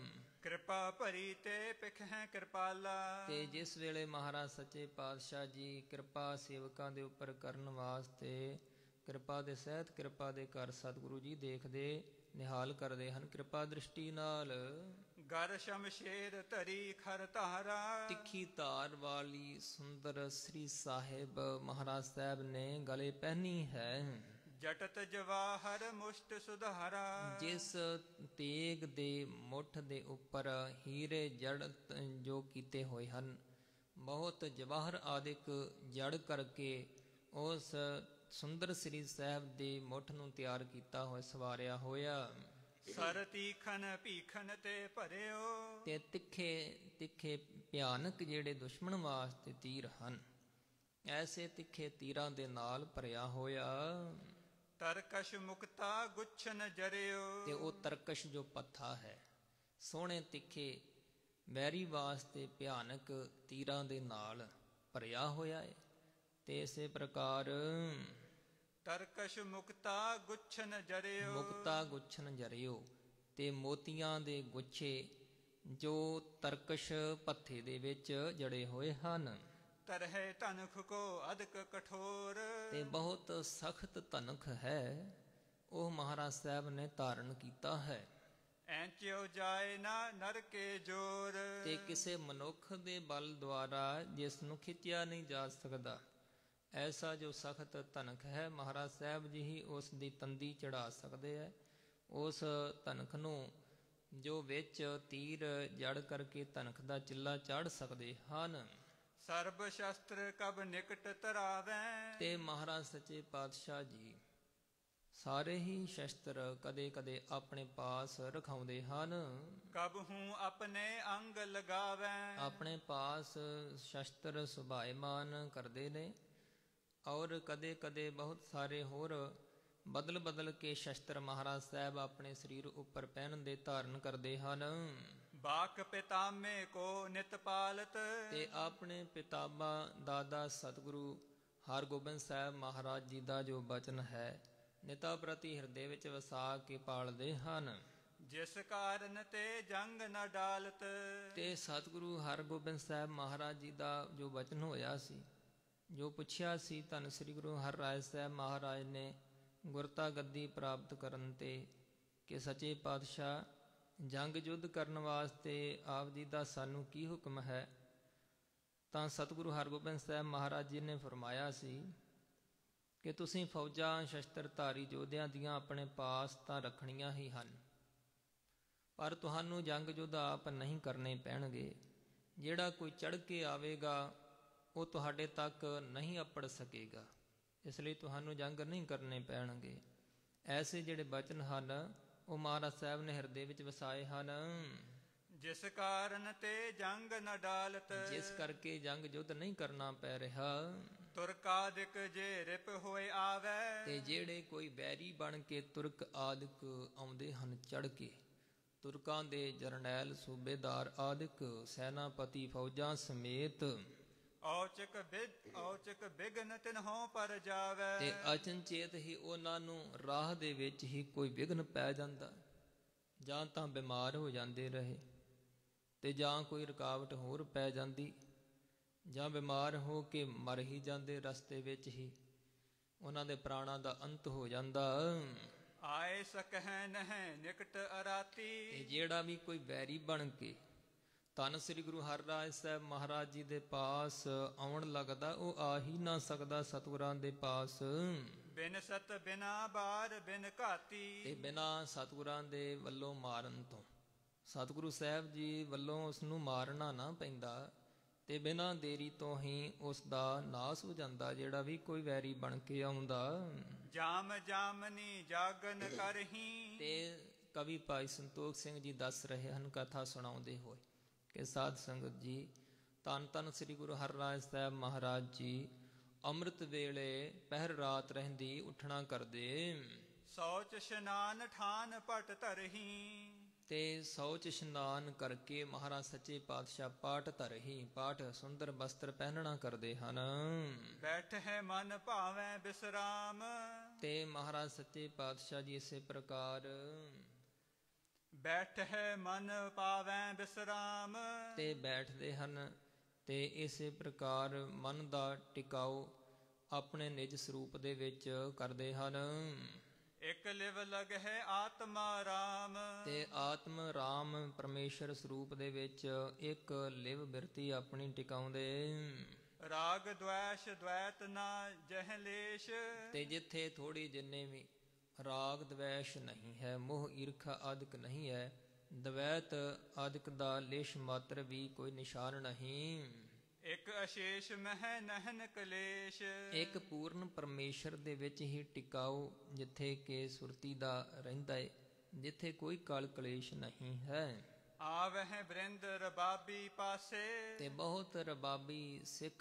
ਕਿਰਪਾ ਭਰੀ ਤੇ ਪਿਖ ਹੈ ਕਿਰਪਾਲਾ। ਤੇ ਜਿਸ ਵੇਲੇ ਮਹਾਰਾਜ ਸੱਚੇ ਪਾਤਸ਼ਾਹ ਜੀ ਕਿਰਪਾ ਸੇਵਕਾਂ ਦੇ ਉੱਪਰ ਕਰਨ ਵਾਸਤੇ ਕਿਰਪਾ ਦੇ ਸਹਿਤ ਕਿਰਪਾ ਦੇ ਘਰ ਸਤਿਗੁਰੂ ਜੀ ਦੇਖਦੇ ਨਿਹਾਲ ਕਰਦੇ ਹਨ ਕਿਰਪਾ ਦ੍ਰਿਸ਼ਟੀ ਨਾਲ। ਗਰ ਸ਼ਮਸ਼ੇਰ ਧਰੀ ਖਰ ਧਾਰਾ। ਤਿੱਖੀ ਧਾਰ ਵਾਲੀ ਸੁੰਦਰ ਸ੍ਰੀ ਸਾਹਿਬ ਮਹਾਰਾਜ ਸਾਹਿਬ ਨੇ ਗਲੇ ਪਹਿਨੀ ਹੈ। ਜਟਤ ਜਵਾਹਰ ਮੁਸ਼ਟ ਸੁਧਾਰਾ। ਜਿਸ ਤੇਗ ਦੇ ਮੁੱਠ ਦੇ ਉੱਪਰ ਹੀਰੇ ਜੜ ਜੋ ਕੀਤੇ ਹੋਏ ਹਨ, ਬਹੁਤ ਜਵਾਹਰ ਆਦਿਕ ਜੜ ਕਰਕੇ ਉਸ ਸੁੰਦਰ ਸ੍ਰੀ ਸਾਹਿਬ ਦੇ ਮੁੱਠ ਨੂੰ ਤਿਆਰ ਕੀਤਾ ਹੋਇਆ ਸਵਾਰਿਆ ਹੋਇਆ। ਸਰ ਤੀਖਨ ਭੀਖਨ ਤੇ ਭਰਿਓ। ਤੇ ਤਿੱਖੇ ਤਿੱਖੇ ਭਿਆਨਕ ਜਿਹੜੇ ਦੁਸ਼ਮਣ ਵਾਸਤੇ ਤੀਰ ਹਨ, ਐਸੇ ਤਿੱਖੇ ਤੀਰਾਂ ਦੇ ਨਾਲ ਭਰਿਆ ਹੋਇਆ। ਤਰਕਸ਼ ਮੁਕਤਾ ਗੁੱਛਨ ਜਰਿਓ। ਤੇ ਉਹ ਤਰਕਸ਼ ਜੋ ਪੱਥਾ ਹੈ, ਸੋਹਣੇ ਤਿੱਖੇ ਵੈਰੀ ਵਾਸਤੇ ਭਿਆਨਕ ਤੀਰਾਂ ਦੇ ਨਾਲ ਭਰਿਆ ਹੋਇਆ ਹੈ। ਤੇ ਇਸੇ ਪ੍ਰਕਾਰ ਤਰਕਸ਼ ਮੁਕਤਾ ਗੁੱਛਨ ਜਰਿਓ। ਮੁਕਤਾ ਗੁੱਛਨ ਜਰਿਓ। ਤੇ ਮੋਤੀਆਂ ਦੇ ਗੁੱਛੇ ਜੋ ਤਰਕਸ਼ ਪੱਥੇ ਦੇ ਵਿੱਚ ਜੜੇ ਹੋਏ ਹਨ। ਤਰਹਿ ਧਨਖ ਕੋ ਅਦਕ ਕਠੋਰ। ਤੇ ਬਹੁਤ ਸਖਤ ਧਨਖ ਹੈ, ਉਹ ਮਹਾਰਾਜ ਸਾਹਿਬ ਨੇ ਧਾਰਨ ਕੀਤਾ ਹੈ। ਐਂਚਿਓ ਜਾਏ ਨਾ ਨਰ ਕੇ ਜੋਰ। ਤੇ ਕਿਸੇ ਮਨੁੱਖ ਦੇ ਬਲ ਦੁਆਰਾ ਜਿਸ ਨੂੰ ਖਿੱਚਿਆ ਨਹੀਂ ਜਾ ਸਕਦਾ, ਐਸਾ ਜੋ ਸਖਤ ਧਨਖ ਹੈ ਮਹਾਰਾਜ ਸਾਹਿਬ ਜੀ ਹੀ ਉਸ ਦੀ ਤੰਦੀ ਚੜਾ ਸਕਦੇ ਹੈ। ਉਸ ਧਨਖ ਨੂੰ ਜੋ ਵਿੱਚ ਤੀਰ ਜੜ ਕਰਕੇ ਧਨਖ ਦਾ ਚਿੱਲਾ ਚਾੜ ਸਕਦੇ ਹਨ। ਸਰਬ ਸ਼ਸਤਰ ਕਬ ਨਿਕਟ ਧਰਾਵੈ। ਤੇ ਮਹਾਰਾਜ ਸੱਚੇ ਪਾਤਸ਼ਾਹ ਜੀ ਸਾਰੇ ਹੀ ਸ਼ਸਤਰ ਕਦੇ ਕਦੇ ਆਪਣੇ ਪਾਸ ਰਖਾਉਂਦੇ ਹਨ। ਕਬ ਹੂੰ ਆਪਣੇ ਅੰਗ ਲਗਾਵੈ। ਆਪਣੇ ਪਾਸ ਸ਼ਸਤਰ ਸੁਭਾਇਮਾਨ ਕਰਦੇ ਨੇ, ਔਰ ਕਦੇ ਕਦੇ ਬਹੁਤ ਸਾਰੇ ਹੋਰ ਬਦਲ ਬਦਲ ਕੇ ਸ਼ਸਤਰ ਮਹਾਰਾਜ ਸਾਹਿਬ ਆਪਣੇ ਸਰੀਰ ਉੱਪਰ ਪਹਿਨਦੇ ਧਾਰਨ ਕਰਦੇ ਹਨ। ਬਾਕ ਪਿਤਾਮੇ ਕੋ ਨਿਤ ਪਾਲਤ। ਤੇ ਆਪਣੇ ਪਿਤਾਮਾ ਦਾਦਾ ਸਤਿਗੁਰੂ ਹਰਗੋਬਿੰਦ ਸਾਹਿਬ ਮਹਾਰਾਜ ਜੀ ਦਾ ਜੋ ਬਚਨ ਹੈ, ਨਿਤਾ ਪ੍ਰਤੀ ਹਿਰਦੇ ਵਿੱਚ ਵਸਾ ਕੇ ਪਾਲਦੇ ਹਨ। ਜਿਸ ਕਾਰਨ ਤੇ ਜੰਗ ਨ ਡਾਲਤ। ਤੇ ਸਤਿਗੁਰੂ ਹਰਗੋਬਿੰਦ ਸਾਹਿਬ ਮਹਾਰਾਜ ਜੀ ਦਾ ਜੋ ਬਚਨ ਹੋਇਆ ਸੀ, ਜੋ ਪੁੱਛਿਆ ਸੀ ਧੰਨ ਸ੍ਰੀ ਗੁਰੂ ਹਰਿਰਾਏ ਸਾਹਿਬ ਮਹਾਰਾਜ ਨੇ ਗੁਰਤਾ ਗੱਦੀ ਪ੍ਰਾਪਤ ਕਰਨ ਤੇ ਕਿ ਸੱਚੇ ਪਾਤਸ਼ਾਹ ਜੰਗ ਯੁੱਧ ਕਰਨ ਵਾਸਤੇ ਆਪ ਜੀ ਦਾ ਸਾਨੂੰ ਕੀ ਹੁਕਮ ਹੈ, ਤਾਂ ਸਤਿਗੁਰੂ ਹਰਗੋਬਿੰਦ ਸਾਹਿਬ ਮਹਾਰਾਜ ਜੀ ਨੇ ਫਰਮਾਇਆ ਸੀ ਕਿ ਤੁਸੀਂ ਫੌਜਾਂ ਸ਼ਸਤਰਧਾਰੀ ਯੋਧਿਆਂ ਦੀਆਂ ਆਪਣੇ ਪਾਸ ਤਾਂ ਰੱਖਣੀਆਂ ਹੀ ਹਨ, ਪਰ ਤੁਹਾਨੂੰ ਜੰਗ ਯੁੱਧ ਆਪ ਨਹੀਂ ਕਰਨੇ ਪੈਣਗੇ। ਜਿਹੜਾ ਕੋਈ ਚੜ੍ਹ ਕੇ ਆਵੇਗਾ ਉਹ ਤੁਹਾਡੇ ਤੱਕ ਨਹੀਂ ਅੱਪੜ ਸਕੇਗਾ, ਇਸ ਲਈ ਤੁਹਾਨੂੰ ਜੰਗ ਨਹੀਂ ਕਰਨੇ ਪੈਣਗੇ। ਐਸੇ ਜਿਹੜੇ ਬਚਨ ਹਨ ਉਹ ਮਹਾਰਾਜ ਸਾਹਿਬ ਨੇ ਹਿਰਦੇ ਵਿੱਚ ਵਸਾਏ ਹਨ। ਜਿਸ ਕਾਰਨ ਤੇ ਜੰਗ ਨ ਡਾਲਤ, ਜਿਸ ਕਰਕੇ ਜੰਗ ਯੁੱਧ ਨਹੀਂ ਕਰਨਾ ਪੈ ਰਿਹਾ। ਤੁਰਕ ਆਦਿਕ ਜੇ ਰਿਪ ਹੋਏ ਆਵੈ, ਤੇ ਜਿਹੜੇ ਕੋਈ ਬੈਰੀ ਬਣ ਕੇ ਤੁਰਕ ਆਦਿਕ ਆਉਂਦੇ ਹਨ ਚੜ ਕੇ, ਤੁਰਕਾਂ ਦੇ ਜਰਨੈਲ ਸੂਬੇਦਾਰ ਆਦਿਕ ਸੈਨਾਪਤੀ ਫੌਜਾਂ ਸਮੇਤ, ਔਚਕ ਬਿਗ ਔਚਕ ਬਿਗਨ ਤਿਨਹੋਂ ਪਰ ਜਾਵੈ, ਤੇ ਅਚਨਚੇਤ ਹੀ ਉਹਨਾਂ ਨੂੰ ਰਾਹ ਦੇ ਵਿੱਚ ਹੀ ਕੋਈ ਵਿਘਨ ਪੈ ਜਾਂਦਾ, ਜਾਂ ਤਾਂ ਬਿਮਾਰ ਹੋ ਜਾਂਦੇ ਰਹੇ, ਤੇ ਜਾਂ ਕੋਈ ਰੁਕਾਵਟ ਹੋਰ ਪੈ ਜਾਂਦੀ, ਜਾਂ ਬਿਮਾਰ ਹੋ ਕੇ ਮਰ ਹੀ ਜਾਂਦੇ ਰਸਤੇ ਵਿੱਚ ਹੀ, ਉਹਨਾਂ ਦੇ ਪ੍ਰਾਣਾਂ ਦਾ ਅੰਤ ਹੋ ਜਾਂਦਾ। ਆਏ ਸਕਹਿ ਨਹਿ ਨਿਕਟ ਅਰਾਤੀ, ਤੇ ਜਿਹੜਾ ਵੀ ਕੋਈ ਵੈਰੀ ਬਣ ਕੇ ਧੰਨ ਸ੍ਰੀ ਗੁਰੂ ਹਰਿਰਾਜ ਸਾਹਿਬ ਮਹਾਰਾਜ ਜੀ ਦੇ ਪਾਸ ਆਉਣ ਲੱਗਦਾ, ਉਹ ਆ ਹੀ ਨਾ ਸਕਦਾ ਸਤਿਗੁਰਾਂ ਦੇ ਪਾਸ। ਬਿਨ ਸਤ ਬਿਨਾ ਬਾਰ ਬਿਨ ਘਾਤੀ, ਤੇ ਬਿਨਾਂ ਸਤਿਗੁਰਾਂ ਦੇ ਵੱਲੋਂ ਮਾਰਨ ਤੋਂ, ਸਤਿਗੁਰੂ ਸਾਹਿਬ ਜੀ ਵੱਲੋਂ ਉਸ ਨੂੰ ਮਾਰਨਾ ਨਾ ਪੈਂਦਾ, ਤੇ ਬਿਨਾਂ ਦੇਰੀ ਤੋਂ ਹੀ ਉਸ ਦਾ ਨਾਸ ਹੋ ਜਾਂਦਾ ਜਿਹੜਾ ਵੀ ਕੋਈ ਵੈਰੀ ਬਣ ਕੇ ਆਉਂਦਾ। ਜਾਮ ਜਾਮਨੀ ਜਾਗਨ ਕਰਹੀ, ਤੇ ਕਵੀ ਭਾਈ ਸੰਤੋਖ ਸਿੰਘ ਜੀ ਦੱਸ ਰਹੇ ਹਨ ਕਥਾ ਸੁਣਾਉਂਦੇ ਹੋਏ ਕਿ ਸਾਧ ਸੰਗਤ ਜੀ, ਧੰਨ ਧੰਨ ਸ੍ਰੀ ਗੁਰੂ ਹਰਿਰਾਜ ਸਾਹਿਬ ਮਹਾਰਾਜ ਜੀ ਅੰਮ੍ਰਿਤ ਵੇਲੇ ਪਹਿਰ ਰਾਤ ਰਹਿੰਦੀ ਉੱਠਣਾ ਕਰਦੇ। ਸੌਚ ਇਸ਼ਨਾਨ ਠਾਨ ਭਟ ਧਰਹੀ, ਤੇ ਸੌਚ ਇਸ਼ਨਾਨ ਕਰਕੇ ਮਹਾਰਾਜ ਸੱਚੇ ਪਾਤਸ਼ਾਹ ਪਾਠ ਧਰਹੀ, ਪਾਠ ਸੁੰਦਰ ਬਸਤਰ ਪਹਿਨਣਾ ਕਰਦੇ ਹਨ। ਬੈਠੇ ਮਨ ਭਾਵੈ ਬਿਸਰਾਮ, ਤੇ ਮਹਾਰਾਜ ਸੱਚੇ ਪਾਤਸ਼ਾਹ ਜੀ ਇਸੇ ਪ੍ਰਕਾਰ ਬੈਠੇ ਮਨ ਪਾਵੈ ਬਿਸਰਾਮ, ਤੇ ਬੈਠਦੇ ਹਨ, ਤੇ ਇਸੇ ਪ੍ਰਕਾਰ ਮਨ ਦਾ ਟਿਕਾਓ ਆਪਣੇ ਨਿਜ ਸਰੂਪ ਦੇ ਵਿੱਚ ਕਰਦੇ ਹਨ। ਇਕ ਲਿਵ ਲਗਹਿ ਆਤਮਾ ਰਾਮ, ਤੇ ਆਤਮ ਰਾਮ ਪਰਮੇਸ਼ਰ ਸਰੂਪ ਦੇ ਵਿੱਚ ਇੱਕ ਲਿਵ ਬਿਰਤੀ ਆਪਣੀ ਟਿਕਾਉਂਦੇ। ਰਾਗ ਦ્વੈਸ਼ ਦ્વੈਤ ਨਾ ਜਹ ਲੇਸ਼, ਤੇ ਜਿੱਥੇ ਥੋੜੀ ਜਿੰਨੇ ਵੀ ਰਾਗ ਦ્વੈਸ਼ ਨਹੀਂ ਹੈ, ਮੋਹ ਈਰਖਾ ਆਦਿਕ ਨਹੀਂ ਹੈ, ਦ્વੈਤ ਆਦਿਕ ਦਾ ਲੇਸ਼ ਮਾਤਰ ਵੀ ਕੋਈ ਨਿਸ਼ਾਨ ਨਹੀਂ। ਇਕ ਅਸ਼ੇਸ਼ ਮਹਿ ਨਹਨ ਕਲੇਸ਼, ਇੱਕ ਪੂਰਨ ਪਰਮੇਸ਼ਰ ਦੇ ਵਿੱਚ ਹੀ ਟਿਕਾਓ, ਜਿੱਥੇ ਕਿ ਸੁਰਤੀ ਦਾ ਰਹਿੰਦਾ ਹੈ, ਜਿੱਥੇ ਕੋਈ ਕਲ ਕਲੇਸ਼ ਨਹੀਂ ਹੈ। ਆਵਹਿ ਬ੍ਰਿੰਦ ਰਬਾਬੀ ਪਾਸੇ, ਤੇ ਬਹੁਤ ਰਬਾਬੀ ਸਿੱਖ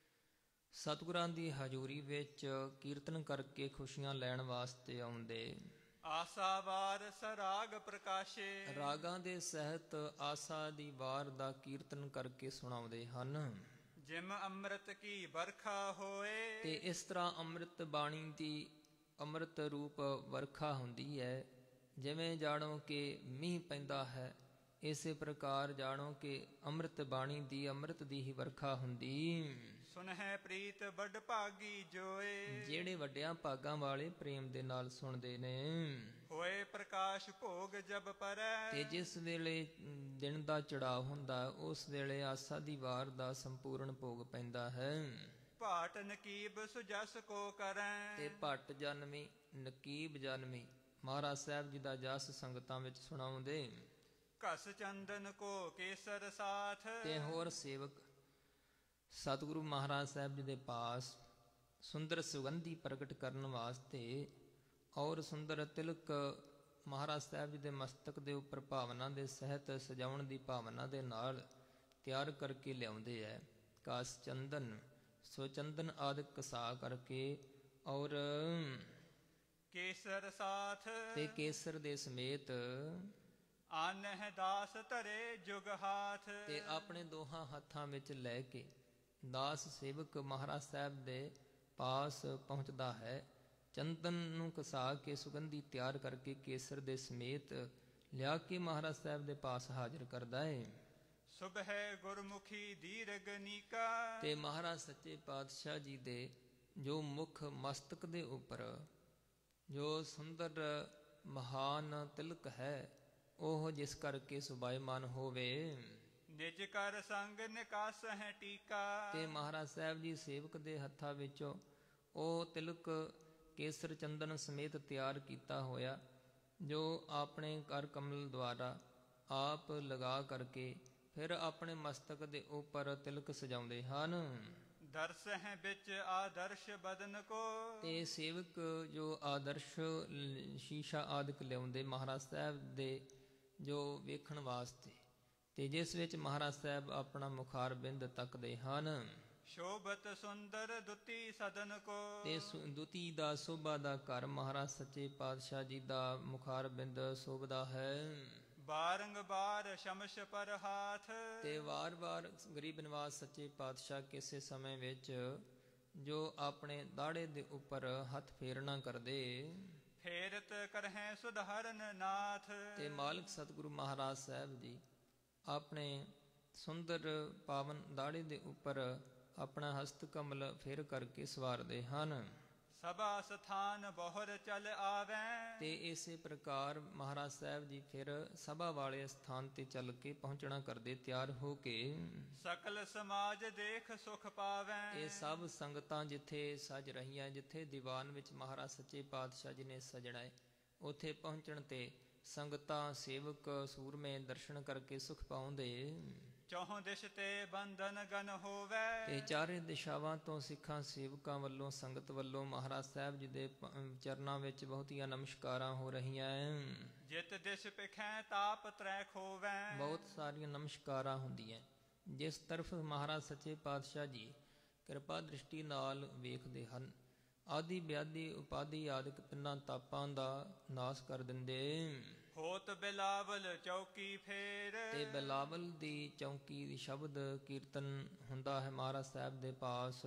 ਸਤਿਗੁਰਾਂ ਦੀ ਹਜ਼ੂਰੀ ਵਿੱਚ ਕੀਰਤਨ ਕਰਕੇ ਖੁਸ਼ੀਆਂ ਲੈਣ ਵਾਸਤੇ ਆਉਂਦੇ। ਆਸਾ ਵਾਰ ਸਰਾਗ ਪ੍ਰਕਾਸ਼ੇ, ਰਾਗਾਂ ਦੇ ਸਹਿਤ ਆਸਾ ਦੀ ਵਾਰ ਦਾ ਕੀਰਤਨ ਕਰਕੇ ਸੁਣਾਉਂਦੇ ਹਨ। ਜਿਮ ਅੰਮ੍ਰਿਤ ਕੀ ਵਰਖਾ ਹੋਏ, ਤੇ ਇਸ ਤਰ੍ਹਾਂ ਅੰਮ੍ਰਿਤ ਬਾਣੀ ਦੀ ਅੰਮ੍ਰਿਤ ਰੂਪ ਵਰਖਾ ਹੁੰਦੀ ਹੈ। ਜਿਵੇਂ ਜਾਣੋ ਕਿ ਮੀਂਹ ਪੈਂਦਾ ਹੈ, ਇਸੇ ਪ੍ਰਕਾਰ ਜਾਣੋ ਕਿ ਅੰਮ੍ਰਿਤ ਬਾਣੀ ਦੀ ਅੰਮ੍ਰਿਤ ਦੀ ਹੀ ਵਰਖਾ ਹੁੰਦੀ। ਸੁਨਹਿ ਪ੍ਰੀਤ ਵੱਡ ਭਾਗੀ ਜੋਏ, ਜਿਹੜੇ ਵੱਡਿਆਂ ਭਾਗਾਂ ਵਾਲੇ ਪ੍ਰੇਮ ਦੇ ਨਾਲ ਸੁਣਦੇ ਨੇ। ਹੋਏ ਪ੍ਰਕਾਸ਼ ਭੋਗ ਜਬ ਪਰੈ, ਤੇ ਜਿਸ ਵੇਲੇ ਦਿਨ ਦਾ ਚੜਾਅ ਹੁੰਦਾ, ਉਸ ਵੇਲੇ ਆਸਾ ਦੀ ਵਾਰ ਦਾ ਸੰਪੂਰਨ ਭੋਗ ਪੈਂਦਾ ਹੈ। ਭਾਟ ਨਕੀਬ ਸੁਜਸ ਕੋ ਕਰੈ, ਤੇ ਭੱਟ ਜਨਮੀ ਨਕੀਬ ਜਨਮੀ ਮਹਾਰਾਜ ਸਾਹਿਬ ਜੀ ਦਾ ਜਸ ਸੰਗਤਾਂ ਵਿੱਚ ਸੁਣਾਉਂਦੇ। ਘਸ ਚੰਦਨ ਕੋ ਕੇਸਰ ਸਾਥ, ਤੇ ਹੋਰ ਸੇਵਕ ਸਤਿਗੁਰੂ ਮਹਾਰਾਜ ਸਾਹਿਬ ਜੀ ਦੇ ਪਾਸ ਸੁੰਦਰ ਸੁਗੰਧੀ ਪ੍ਰਗਟ ਕਰਨ ਵਾਸਤੇ ਔਰ ਸੁੰਦਰ ਤਿਲਕ ਮਹਾਰਾਜ ਸਾਹਿਬ ਜੀ ਦੇ ਮਸਤਕ ਦੇ ਉੱਪਰ ਭਾਵਨਾ ਦੇ ਸਹਿਤ ਸਜਾਉਣ ਦੀ ਭਾਵਨਾ ਦੇ ਨਾਲ ਤਿਆਰ ਕਰਕੇ ਲਿਆਉਂਦੇ ਹੈ। ਕਾਸ ਚੰਦਨ ਸੋ ਚੰਦਨ ਆਦਿਕ ਕਸਾ ਕਰਕੇ ਔਰ ਕੇਸਰ ਸਾਥ, ਤੇ ਕੇਸਰ ਦੇ ਸਮੇਤ ਆਨਹਿ ਦਾਸ ਧਰੇ ਜੁਗ ਹਾਥ, ਤੇ ਆਪਣੇ ਦੋਹਾਂ ਹੱਥਾਂ ਵਿੱਚ ਲੈ ਕੇ ਦਾਸ ਸੇਵਕ ਮਹਾਰਾਜ ਸਾਹਿਬ ਦੇ ਪਾਸ ਪਹੁੰਚਦਾ ਹੈ। ਚੰਦਨ ਨੂੰ ਕਸਾ ਕੇ ਸੁਗੰਧੀ ਤਿਆਰ ਕਰਕੇ ਕੇਸਰ ਦੇ ਸਮੇਤ ਲਿਆ ਕੇ ਮਹਾਰਾਜ ਸਾਹਿਬ ਦੇ ਪਾਸ ਹਾਜ਼ਰ ਕਰਦਾ ਹੈ। ਸੁਬਹਿ ਗੁਰਮੁਖੀ ਦੀਰਗਨੀਕਾ, ਤੇ ਮਹਾਰਾਜ ਸੱਚੇ ਪਾਤਸ਼ਾਹ ਜੀ ਦੇ ਜੋ ਮੁਖ ਮਸਤਕ ਦੇ ਉੱਪਰ ਜੋ ਸੁੰਦਰ ਮਹਾਨ ਤਿਲਕ ਹੈ, ਉਹ ਜਿਸ ਕਰਕੇ ਸੁਭਾਇਮਾਨ ਹੋਵੇ। ਨਿਜ ਕਰ ਸੰਗ ਨਿਕਾਸ ਹੈ ਟੀਕਾ, ਤੇ ਮਹਾਰਾਜ ਸਾਹਿਬ ਜੀ ਸੇਵਕ ਦੇ ਹੱਥਾਂ ਵਿੱਚੋਂ ਉਹ ਤਿਲਕ ਕੇਸਰ ਚੰਦਨ ਸਮੇਤ ਤਿਆਰ ਕੀਤਾ ਹੋਇਆ, ਜੋ ਆਪਣੇ ਕਰ ਕਮਲ ਦੁਆਰਾ ਆਪ ਲਗਾ ਕਰਕੇ ਫਿਰ ਆਪਣੇ ਮਸਤਕ ਦੇ ਉੱਪਰ ਤਿਲਕ ਸਜਾਉਂਦੇ ਹਨ। ਦਰਸ ਹੈ ਵਿੱਚ ਆਦਰਸ਼ ਬਦਨ ਕੋ। ਤੇ ਸੇਵਕ ਜੋ ਆਦਰਸ਼ ਲ- ਸ਼ੀਸ਼ਾ ਆਦਿਕ ਲਿਆਉਂਦੇ ਮਹਾਰਾਜ ਸਾਹਿਬ ਦੇ ਜੋ ਵੇਖਣ ਵਾਸਤੇ, ਤੇ ਜਿਸ ਵਿੱਚ ਮਹਾਰਾਜ ਸਾਹਿਬ ਆਪਣਾ ਮੁਖਾਰ ਬਿੰਦ ਤੱਕਦੇ ਹਨ। ਸ਼ੋਭਤ ਸੁੰਦਰ ਦੁਤੀ ਸਦਨ ਕੋ। ਤੇ ਸੁ- ਦੁਤੀ ਦਾ ਸੋਭਾ ਦਾ ਘਰ ਮਹਾਰਾਜ ਸੱਚੇ ਪਾਤਸ਼ਾਹ ਜੀ ਦਾ ਮੁਖਾਰ ਬਿੰਦ ਸੋਭਦਾ ਹੈ। ਬਾਰੰਗਬਾਰ ਸ਼ਮਸ਼ ਪਰ ਹਾਥ। ਤੇ ਵਾਰ-ਵਾਰ ਗਰੀਬ ਨਿਵਾਸ ਸੱਚੇ ਪਾਤਸ਼ਾਹ ਕਿਸੇ ਸਮੇਂ ਵਿੱਚ ਜੋ ਆਪਣੇ ਦਾੜੇ ਦੇ ਉੱਪਰ ਹੱਥ ਫੇਰਨਾ ਕਰਦੇ। ਫੇਰਤ ਕਰਹਿ ਸੁਧਾਰਨ ਨਾਥ। ਤੇ ਮਾਲਕ ਸਤਿਗੁਰੂ ਮਹਾਰਾਜ ਸਾਹਿਬ ਜੀ ਆਪਣੇ ਸੁੰਦਰ ਪਾਵਨ ਦਾੜੇ ਦੇ ਉੱਪਰ ਆਪਣਾ ਹਸਤ ਕਮਲ ਫੇਰ ਕਰਕੇ ਸਵਾਰਦੇ ਹਨ। ਸਭਾ ਸਥਾਨ ਬਹੁਰ ਚਲ ਆਵੈ। ਤੇ ਇਸੇ ਪ੍ਰਕਾਰ ਮਹਾਰਾਜ ਸਾਹਿਬ ਜੀ ਫਿਰ ਸਭਾ ਵਾਲੇ ਸਥਾਨ ਤੇ ਚੱਲ ਕੇ ਪਹੁੰਚਣਾ ਕਰਦੇ ਤਿਆਰ ਹੋ ਕੇ। ਸਕਲ ਸਮਾਜ ਦੇਖ ਸੁਖ ਪਾਵੈ। ਇਹ ਸਭ ਸੰਗਤਾਂ ਜਿੱਥੇ ਸਜ ਰਹੀਆਂ, ਜਿੱਥੇ ਦੀਵਾਨ ਵਿੱਚ ਮਹਾਰਾਜ ਸੱਚੇ ਪਾਤਸ਼ਾਹ ਜੀ ਨੇ ਸਜਣਾ ਹੈ, ਉੱਥੇ ਪਹੁੰਚਣ ਤੇ ਸੰਗਤਾਂ ਸੇਵਕ ਸੂਰਮੇ ਦਰਸ਼ਨ ਕਰਕੇ ਸੁਖ ਪਾਉਂਦੇ। ਚੌਹਾਂ ਦਿਸ਼ ਤੇ ਬੰਧਨ ਗਨ ਹੋਵੇ। ਤੇ ਚਾਰੇ ਦਿਸ਼ਾਵਾਂ ਤੋਂ ਸਿੱਖਾਂ ਸੇਵਕਾਂ ਵੱਲੋਂ, ਸੰਗਤ ਵੱਲੋਂ ਮਹਾਰਾਜ ਸਾਹਿਬ ਜੀ ਦੇ ਪ- ਚਰਨਾਂ ਵਿੱਚ ਬਹੁਤੀਆਂ ਨਮਸਕਾਰਾਂ ਹੋ ਰਹੀਆਂ। ਜਿਤ ਦਿਸ਼ ਪਿਖੈ ਤਾਪ ਤਰੈ ਖੋਵੈ। ਬਹੁਤ ਸਾਰੀਆਂ ਨਮਸਕਾਰਾਂ ਹੁੰਦੀਆਂ। ਜਿਸ ਤਰਫ ਮਹਾਰਾਜ ਸੱਚੇ ਪਾਤਸ਼ਾਹ ਜੀ ਕਿਰਪਾ ਦ੍ਰਿਸ਼ਟੀ ਨਾਲ ਵੇਖਦੇ ਹਨ, ਆਦਿ ਵਿਆਧੀ ਉਪਾਧੀ ਆਦਿਕ ਤਿੰਨਾਂ ਤਾਪਾਂ ਦਾ ਨਾਸ ਕਰ ਦਿੰਦੇ। ਹੋਤ ਬਿਲਾਵਲ ਚੌਕੀ ਫੇਰ। ਤੇ ਬਿਲਾਵਲ ਦੀ ਚੌਂਕੀ ਦੀ ਸ਼ਬਦ ਕੀਰਤਨ ਹੁੰਦਾ ਹੈ ਮਹਾਰਾਜ ਸਾਹਿਬ ਦੇ ਪਾਸ।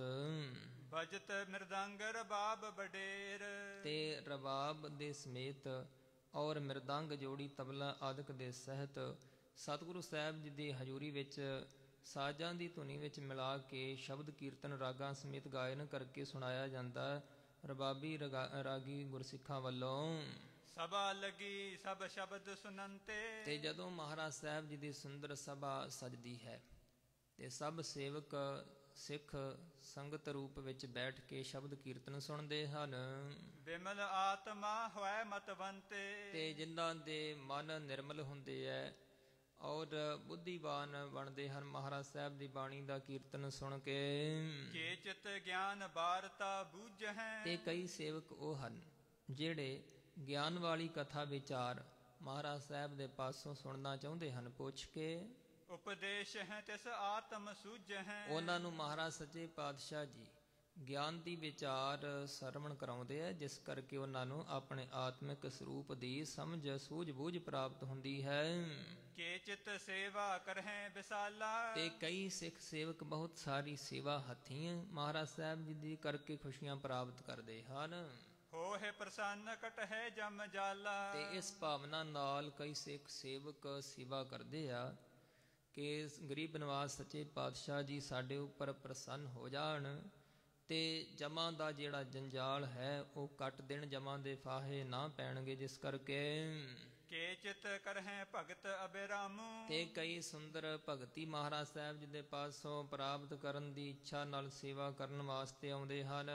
ਬਜਤ ਮਿਰਦੰਗ ਰਬਾਬ ਬਡੇਰ। ਤੇ ਰਬਾਬ ਦੇ ਸਮੇਤ ਔਰ ਮਿਰਦੰਗ ਜੋੜੀ ਤਬਲਾ ਆਦਿਕ ਦੇ ਸਹਿਤ ਸਤਿਗੁਰੂ ਸਾਹਿਬ ਜੀ ਦੀ ਹਜ਼ੂਰੀ ਵਿੱਚ ਸਾਜ਼ਾਂ ਦੀ ਧੁਨੀ ਵਿੱਚ ਮਿਲਾ ਕੇ ਸ਼ਬਦ ਕੀਰਤਨ ਰਾਗਾਂ ਸਮੇਤ ਗਾਇਨ ਕਰਕੇ ਸੁਣਾਇਆ ਜਾਂਦਾ ਰਬਾਬੀ ਰਗਾ- ਰਾਗੀ ਗੁਰਸਿੱਖਾਂ ਵੱਲੋਂ। ਸਭਾ ਲਗੀ ਸਭ ਸ਼ਬਦ ਸੁਨੰਤੇ। ਤੇ ਜਦੋਂ ਮਹਾਰਾਜ ਸਾਹਿਬ ਜੀ ਦੀ ਸੁੰਦਰ ਸਭਾ ਸਜਦੀ ਹੈ ਤੇ ਸਭ ਸੇਵਕ ਸਿੱਖ ਸੰਗਤ ਰੂਪ ਵਿੱਚ ਬੈਠ ਕੇ ਸ਼ਬਦ ਕੀਰਤਨ ਸੁਣਦੇ ਹਨ। ਬਿਮਲ ਆਤਮਾ ਹੋਇ ਮਤਵੰਤੇ। ਤੇ ਜਿਨ੍ਹਾਂ ਦੇ ਮਨ ਨਿਰਮਲ ਹੁੰਦੇ ਐ ਔਰ ਬੁੱਧੀਵਾਨ ਬਣਦੇ ਹਨ ਮਹਾਰਾਜ ਸਾਹਿਬ ਦੀ ਬਾਣੀ ਦਾ ਕੀਰਤਨ ਸੁਣ ਕੇ। ਕੇ ਚਿਤ ਗਿਆਨ ਬਾਰਤਾ ਬੂਝਹਿ। ਤੇ ਕਈ ਸੇਵਕ ਉਹ ਹਨ ਜਿਹੜੇ ਗਿਆਨ ਵਾਲੀ ਕਥਾ ਵਿਚਾਰ ਮਹਾਰਾਜ ਸਾਹਿਬ ਦੇ ਪਾਸੋਂ ਸੁਣਨਾ ਚਾਹੁੰਦੇ ਹਨ। ਪੁੱਛ ਕੇ ਉਪਦੇਸ਼ ਹੈ ਤਿਸ ਆਤਮ ਸੂਝਹਿ। ਉਹਨਾਂ ਨੂੰ ਮਹਾਰਾਜ ਸੱਚੇ ਪਾਤਸ਼ਾਹ ਜੀ ਗਿਆਨ ਦੀ ਵਿਚਾਰ ਸਰਵਣ ਕਰਾਉਂਦੇ ਆ, ਜਿਸ ਕਰਕੇ ਉਹਨਾਂ ਨੂੰ ਆਪਣੇ ਆਤਮਿਕ ਸਰੂਪ ਦੀ ਸਮਝ ਸੂਝ ਬੂਝ ਪ੍ਰਾਪਤ ਹੁੰਦੀ ਹੈ। ਕੇ ਚਿਤ ਸੇਵਾ ਕਰਹਿ ਵਿਸਾਲਾ। ਤੇ ਕਈ ਸਿੱਖ ਸੇਵਕ ਬਹੁਤ ਸਾਰੀ ਸੇਵਾ ਹੱਥੀਂ ਮਹਾਰਾਜ ਸਾਹਿਬ ਜੀ ਦੀ ਕਰਕੇ ਖੁਸ਼ੀਆਂ ਪ੍ਰਾਪਤ ਕਰਦੇ ਹਨ। ਹੋਏ ਪ੍ਰਸੰਨ ਕਟਹਿ ਜਮ ਜਾਲਾ। ਤੇ ਇਸ ਭਾਵਨਾ ਨਾਲ ਕਈ ਸਿੱਖ ਸੇਵਕ ਸੇਵਾ ਕਰਦੇ ਆ ਕਿ ਗਰੀਬ ਨਿਵਾਸ ਸੱਚੇ ਪਾਤਸ਼ਾਹ ਜੀ ਸਾਡੇ ਉੱਪਰ ਪ੍ਰਸੰਨ ਹੋ ਜਾਣ ਤੇ ਜਮਾਂ ਦਾ ਜਿਹੜਾ ਜੰਜਾਲ ਹੈ ਉਹ ਕੱਟ ਦੇਣ, ਜਮਾਂ ਦੇ ਫਾਹੇ ਨਾ ਪੈਣਗੇ। ਜਿਸ ਕਰਕੇ ਕੇ ਚਿਤ ਕਰਹਿ ਭਗਤ ਅਬਿਰਾਮੂ। ਤੇ ਕਈ ਸੁੰਦਰ ਭਗਤੀ ਮਹਾਰਾਜ ਸਾਹਿਬ ਜੀ ਦੇ ਪਾਸੋਂ ਪ੍ਰਾਪਤ ਕਰਨ ਦੀ ਇੱਛਾ ਨਾਲ ਸੇਵਾ ਕਰਨ ਵਾਸਤੇ ਆਉਂਦੇ ਹਨ।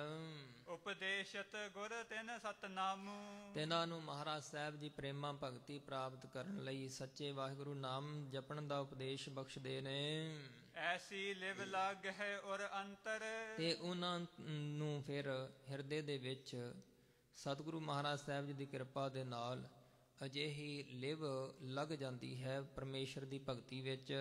ਉਪਦੇਸ਼ਤ ਗੁਰ ਤਿਨ ਸਤਨਾਮੂ। ਤਿਨਾਂ ਨੂੰ ਮਹਾਰਾਜ ਸਾਹਿਬ ਜੀ ਪ੍ਰੇਮਾ ਭਗਤੀ ਪ੍ਰਾਪਤ ਕਰਨ ਲਈ ਸੱਚੇ ਵਾਹਿਗੁਰੂ ਨਾਮ ਜਪਣ ਦਾ ਉਪਦੇਸ਼ ਬਖਸ਼ਦੇ ਨੇ। ਐਸੀ ਲਿਵ ਲੱਗ ਹੈ ਔਰ ਅੰਤਰ। ਤੇ ਉਹਨਾਂ ਨੂੰ ਫਿਰ ਹਿਰਦੇ ਦੇ ਵਿੱਚ ਸਤਿਗੁਰੂ ਮਹਾਰਾਜ ਸਾਹਿਬ ਜੀ ਦੀ ਕਿਰਪਾ ਦੇ ਨਾਲ ਅਜਿਹੀ ਲਿਵ ਲੱਗ ਜਾਂਦੀ ਹੈ ਪਰਮੇਸ਼ਰ ਦੀ ਭਗਤੀ ਵਿੱਚ।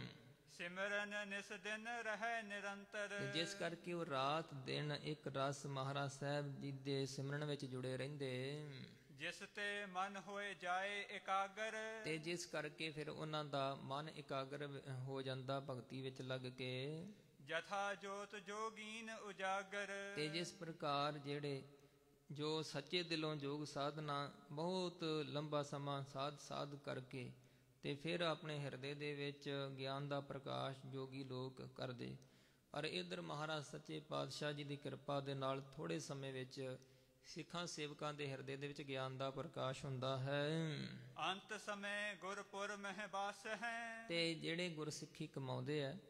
ਸਿਮਰਨ ਨਿਸ ਦਿਨ ਰਹਿ ਨਿਰੰਤਰ। ਤੇ ਜਿਸ ਕਰਕੇ ਉਹ ਰਾਤ ਦਿਨ ਇੱਕ ਰਸ ਮਹਾਰਾਜ ਸਾਹਿਬ ਜੀ ਦੇ ਸਿਮਰਨ ਵਿੱਚ ਜੁੜੇ ਰਹਿੰਦੇ। ਜਿਸ ਤੇ ਮਨ ਹੋਏ ਜਾਏ ਇਕਾਗਰ। ਤੇ ਜਿਸ ਕਰਕੇ ਫਿਰ ਉਹਨਾਂ ਦਾ ਮਨ ਇਕਾਗਰ ਹੋ ਜਾਂਦਾ ਭਗਤੀ ਵਿੱਚ ਲੱਗ ਕੇ। ਜਥਾ ਜੋਤ ਜੋਗੀਨ ਉਜਾਗਰ। ਤੇ ਜਿਸ ਪ੍ਰਕਾਰ ਜਿਹੜੇ ਜੋ ਸੱਚੇ ਦਿਲੋਂ ਯੋਗ ਸਾਧਨਾ ਬਹੁਤ ਲੰਬਾ ਸਮਾਂ ਸਾਧ ਸਾਧ ਕਰਕੇ ਤੇ ਫਿਰ ਆਪਣੇ ਹਿਰਦੇ ਦੇ ਵਿੱਚ ਗਿਆਨ ਦਾ ਪ੍ਰਕਾਸ਼ ਜੋਗੀ ਲੋਕ ਕਰਦੇ, ਪਰ ਇਧਰ ਮਹਾਰਾਜ ਸੱਚੇ ਪਾਤਸ਼ਾਹ ਜੀ ਦੀ ਕਿਰਪਾ ਦੇ ਨਾਲ ਥੋੜੇ ਸਮੇਂ ਵਿੱਚ ਸਿੱਖਾਂ ਸੇਵਕਾਂ ਦੇ ਹਿਰਦੇ ਦੇ ਵਿੱਚ ਗਿਆਨ ਦਾ ਪ੍ਰਕਾਸ਼ ਹੁੰਦਾ ਹੈ। ਅੰਤ ਸਮੇਂ ਗੁਰਪੁਰ ਮਹਿ ਬਾਸ ਹੈ। ਤੇ ਜਿਹੜੇ ਗੁਰਸਿੱਖੀ ਕਮਾਉਂਦੇ ਆ